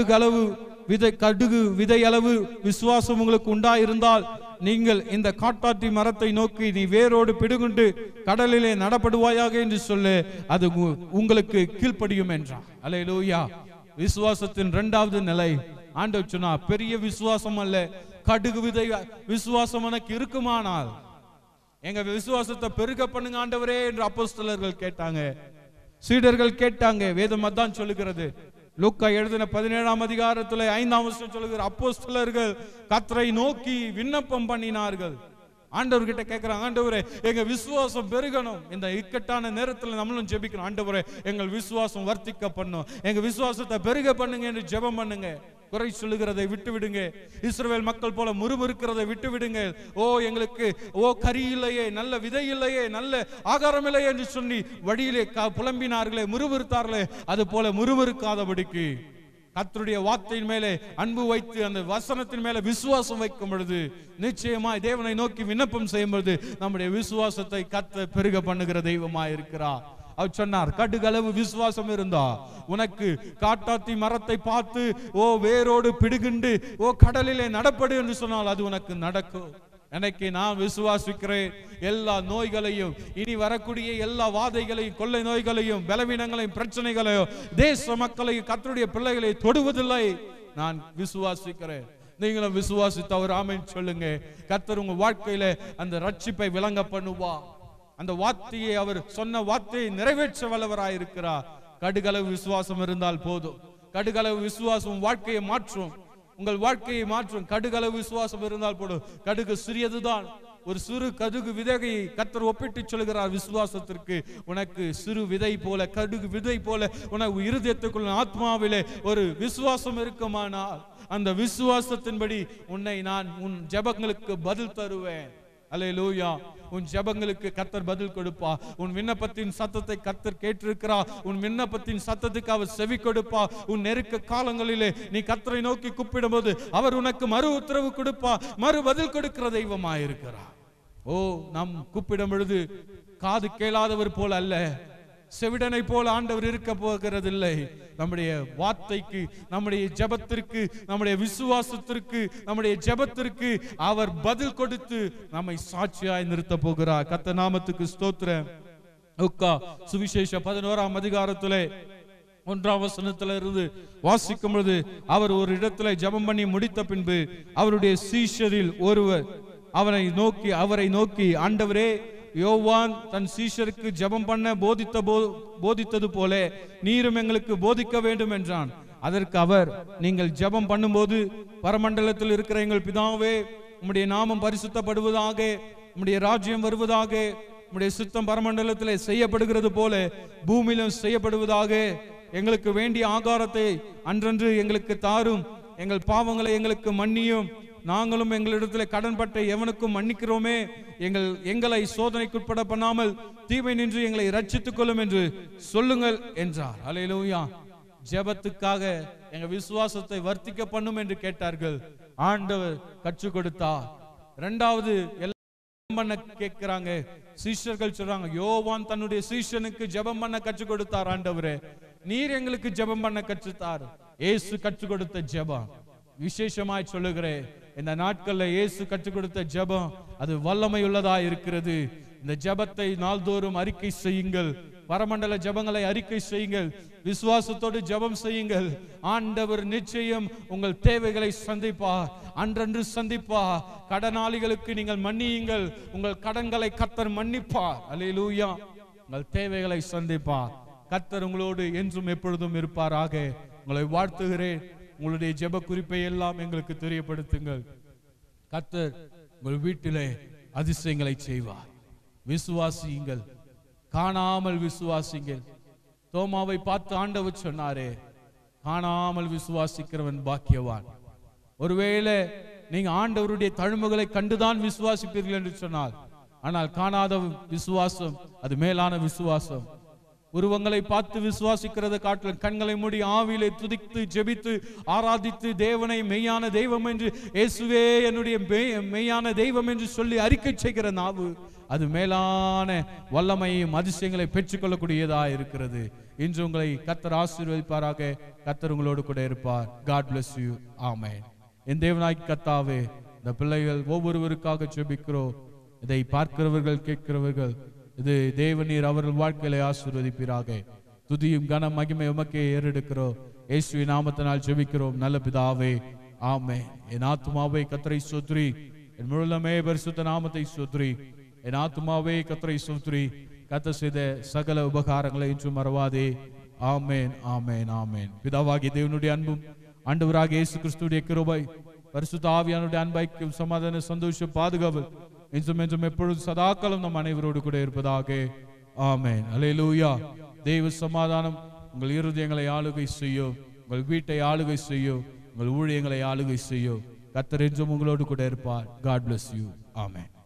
கடுகு விதை அளவு விசுவாசம் உங்களுக்கு உண்டாயிருந்தால் நீங்கள் இந்த காட்டாற்றி மரத்தை நோக்கி நீ வேரோடு பிடுங்குண்டு கடலிலே நடப்படுவாயாக என்று சொல்லு, அது உங்களுக்கு கீழ்ப்படியும் என்றார். அல்லேலூயா. விசுவாசத்தின் 2வது நிலை ஆண்டவர் சொன்னார், பெரிய விசுவாசம் அல்ல, கடுகு விதை விசுவாசம் எனக்கு இருக்குமானால் எங்க விசுவாசத்தை பெருக பண்ணுங்க ஆண்டவரே என்று அப்போஸ்தலர்கள் கேட்டாங்க, சீடர்கள் கேட்டாங்க. வேதம் அதான் சொல்லுகிறது. லூக்கா எழுதின 17ஆம் அதிகாரத்துல 5ஆம் வசனம் சொல்லுகிற, அப்போஸ்தலர்கள் கர்த்தரை நோக்கி விண்ணப்பம் பண்ணினார்கள். ஆண்டவர்கிட்ட கேட்கிறாங்க, ஆண்டவரே எங்க விசுவாசம் பெருகணும். இந்த இக்கட்டான நேரத்தில் நம்மளும் ஜெபிக்கணும், ஆண்டவரே எங்கள் விசுவாசம் வர்த்திக்க பண்ணும், எங்க விசுவாசத்தை பெருக பண்ணுங்க என்று ஜெபம் பண்ணுங்க. குறை சொல்லுகிறதை விட்டு விடுங்க. இஸ்ரவேல் மக்கள் போல முறுமுறுக்கிறதை விட்டு விடுங்க. எங்களுக்கு கறி இல்லையே, நல்ல விதை இல்லையே, நல்ல ஆகாரம் இல்லையே என்று சொல்லி வழியிலே புலம்பினார்களே, முறுமுறுத்தார்களே, அது போல முறுமுறுக்காதபடிக்கு கர்த்தருடைய வார்த்தையின் மேலே அன்பு வைத்து அந்த வசனத்தின் மேலே விசுவாசம் வைக்கும் பொழுது நிச்சயமாய் தேவனை நோக்கி விண்ணப்பம் செய்யும் பொழுது நம்முடைய விசுவாசத்தை கர்த்தர் பெருக பண்ணுகிற தெய்வமாய் இருக்கிறார். அவர் சொன்னார், கடுகளவு விசுவாசம் இருந்தா உனக்கு காட்டாத்தி மரத்தை பார்த்து வேரோடு பிடுகிண்டு கடலிலே நடப்படு என்று சொன்னால் அது உனக்கு நடக்கும். எனக்கு நான் விசுவாசிக்கிறேன், எல்லா நோய்களையும், இனி வரக்கூடிய எல்லா வாதைகளையும், கொள்ளை நோய்களையும், பலவீனங்களையும், பிரச்சனைகளையும், தேச மக்களையும், கர்த்தருடைய பிள்ளைகளை தொடுவதில்லை. நான் விசுவாசிக்கிறேன். நீங்களும் விசுவாசித்து அவர் ஆமென் சொல்லுங்க. கர்த்தர் உங்க வாழ்க்கையில அந்த ரட்சிப்பை விளங்க பண்ணுவா. அந்த வார்த்தையை, அவர் சொன்ன வார்த்தையை நிறைவேற்ற வல்லவராயிருக்கிறார். கடுகளவு விசுவாசம் இருந்தால் போதும். கடுகளவு விசுவாசம் வாழ்க்கையை மாற்றும், உங்கள் வாழ்க்கையை மாற்றும். கடுகளவு விசுவாசம் இருந்தால் போதும். கடுகு சிறியதுதான். ஒரு சிறு கடுகு விதையை கர்த்தர் ஒப்பிட்டு சொல்கிறார் விசுவாசத்திற்கு. உனக்கு சிறு விதை போல, கடுகு விதை போல உனக்கு இருதயத்துக்குள்ள ஆத்மாவிலே ஒரு விசுவாசம் இருக்குமானால் அந்த விசுவாசத்தின்படி உன்னை நான் உன் ஜெபங்களுக்கு பதில் தருவேன். அல்லேலூயா. உன் ஜெபங்களுக்கு கர்த்தர் பதில் கொடுப்பா. உன் விண்ணப்பத்தின் சத்தத்தை கர்த்தர் கேட்டிருக்கிறார். உன் விண்ணப்பத்தின் சத்தத்துக்கு அவர் செவி கொடுப்பா. உன் நெருக்க காலங்களிலே நீ கர்த்தரை நோக்கி கூப்பிடும் போது அவர் உனக்கு மறு உத்தரவு கொடுப்பா, மறு பதில் கொடுக்கிற தெய்வமாயிருக்கிறார். நாம் கூப்பிடும் பொழுது காது கேளாதவர் போல அல்ல, செவிடனை போல ஆண்டவர் இருக்க போகிறதில்லை. நம்முடைய வார்த்தைக்கு, நம்முடைய ஜெபத்திற்கு, நம்முடைய விசுவாசத்திற்கு, நம்முடைய ஜெபத்திற்கு அவர் பதில் கொடுத்து நம்மை சாட்சியாய் நிறுத்த போகிறார். கர்த்தர் நாமத்துக்கு ஸ்தோத்திரம். லூக்கா சுவிசேஷ 11ஆம் அதிகாரத்திலே 1ஆம் வசனத்திலிருந்து வாசிக்கும் பொழுது, அவர் ஒரு இடத்துல ஜெபம் பண்ணி முடித்த பின்பு அவருடைய சீஷரில் ஒருவர் அவரை நோக்கி ஆண்டவரே, யோவான் தன் சீஷருக்கு ஜெபம் பண்ண போதித்தது போல நீரும் எங்களுக்கு போதிக்க வேண்டும் என்றான். அதற்கு அவர், நீங்கள் ஜெபம் பண்ணும்போது பரமண்டலத்தில் இருக்கிற எங்கள் பிதாவே, உம்முடைய நாமம் பரிசுத்தப்படுவதாக, உம்முடைய ராஜ்யம் வருவதாக, உம்முடைய சித்தம் பரமண்டலத்திலே செய்யப்படுகிறது போல பூமியிலும் செய்யப்படுவதாக. எங்களுக்கு வேண்டிய ஆகாரத்தை அன்றன்று எங்களுக்கு தாரும். எங்கள் பாவங்களை எங்களுக்கு மன்னியும். நாங்களும் எங்களிடத்தில் கடன்பட்ட எவனுக்கும் மன்னிக்கிறோமே. எங்களை சோதனைக்குட்பட பண்ணாமல் தீமை நின்று எங்களை ரட்சித்துக் கொள்ளும் என்று சொல்லுங்கள் என்றார். அல்லேலூயா. ஜெபத்துக்காக எங்க விசுவாசத்தை வர்த்திக்க பண்ணும் என்று கேட்டார்கள். ஆண்டவர் கற்றுக் கொடுத்தார். இரண்டாவது எல்லாம் பண்ண கேட்கிறாங்க. சீஷர்கள் சொல்றாங்க, யோவான் தன்னுடைய சீஷனுக்கு ஜெபம் பண்ண கற்றுக் கொடுத்தார். ஆண்டவரே, நீர் எங்களுக்கு ஜெபம் பண்ண கற்றுத்தார். இயேசு கற்றுக் கொடுத்த ஜெபம் விசேஷமாய் சொல்லுகிறேன். இந்த நாட்கள்ல இயேசு கற்றுக் கொடுத்த ஜெபம் அது வல்லமை உள்ளதா இருக்கிறது. இந்த ஜெபத்தை நாள்தோறும் அறிக்கை செய்யுங்கள். பரமண்டல ஜெபங்களை அறிக்கை செய்யுங்கள். விசுவாசத்தோடு ஜெபம் செய்யுங்கள். ஆண்டவர் நிச்சயம் உங்கள் தேவைகளை சந்திப்பார். அன்றன்று சந்திப்பார். கடனாளிகளுக்கு நீங்கள் மன்னியுங்கள். உங்கள் கடன்களை கர்த்தர் மன்னிப்பார். அல்லேலூயா. உங்கள் தேவைகளை சந்திப்பார். கர்த்தர் உங்களோடு என்றும் எப்பொழுதும் இருப்பாராக. உங்களை வாழ்த்துகிறேன். உங்களுடைய ஜெப குறிப்பை எல்லாம் எங்களுக்கு தெரியப்படுத்துங்கள். கர்த்தர் உங்கள் வீட்டிலே அதிசயங்களை செய்வார். விசுவாசியுங்கள். காணாமல் விசுவாசிங்கள். தோமாவை பார்த்து ஆண்டவர் சொன்னாரே, காணாமல் விசுவாசிக்கிறவன் பாக்கியவான். ஒருவேளை நீங்க ஆண்டவருடைய தழும்புகளை கண்டுதான் விசுவாசிப்பீர்கள் என்று சொன்னால், ஆனால் காணாத விசுவாசம் அது மேலான விசுவாசம். உருவங்களை பார்த்து விசுவாசிக்கிறத காட்டிலும் கண்களை மூடி ஆவியிலே துதித்து ஜெபித்து ஆராதித்து தேவனை மெய்யான தெய்வம் என்று, இயேசுவே என்னுடைய மெய்யான தெய்வம் என்று சொல்லி அறிக்கை செய்கிற நாவு அது மேலான வல்லமையும் அதிசயங்களை பெற்றுக்கொள்ளக்கூடியதா இருக்கிறது. இன்று உங்களை கர்த்தர் ஆசீர்வதிப்பாராக. கர்த்தர் உங்களோடு கூட இருப்பார். God bless you. ஆமென். என் தேவனாய் கர்த்தாவே, இந்த பிள்ளைகள் ஒவ்வொருவருக்காக ஜெபிக்கிறோம். இதை பார்க்கிறவர்கள் கேட்கிறவர்கள் இது தேவநீர் அவர்கள் வாழ்க்கையில ஆசீர்வதிப்பீராக. துதியும் கன மகிமை உமக்கே ஏறெடுக்கிறோம். இயேசுவின் நாமத்தினால் ஜெபிக்கிறோம் நல்ல பிதாவே. ஆமென். என் ஆத்துமாவே கர்த்தரை ஸ்தோத்திரி. என் முழுமே பரிசுத்த நாமத்தை ஸ்தோத்திரி. என் ஆத்துமாவே கர்த்தரை ஸ்தோத்திரி. கர்த்தர் செய்த சகல உபகாரங்களை இன்றும் மறவாதே. ஆமென், ஆமென், ஆமென். பிதாவாகிய தேவனுடைய அன்பும் ஆண்டவராகிய இயேசு கிறிஸ்துவின் கிருபை பரிசுத்த ஆவியானவருடைய அன்பைக்கும் சமாதான சந்தோஷ பாதுகாப்பு இன்றும் என்றும் எப்பொழுதும் சதாக்காலம் நம் அனைவரோடு கூட இருப்பதாக. ஆமென். அல்லேலூயா. தேவ சமாதானம் உங்கள் இருதயங்களை ஆளுகை செய்யும். உங்கள் வீட்டை ஆளுகை செய்யும். உங்கள் ஊழியங்களை ஆளுகை செய்யும். கர்த்தர் என்றும் உங்களோடு கூட இருப்பார். God bless you. ஆமென்.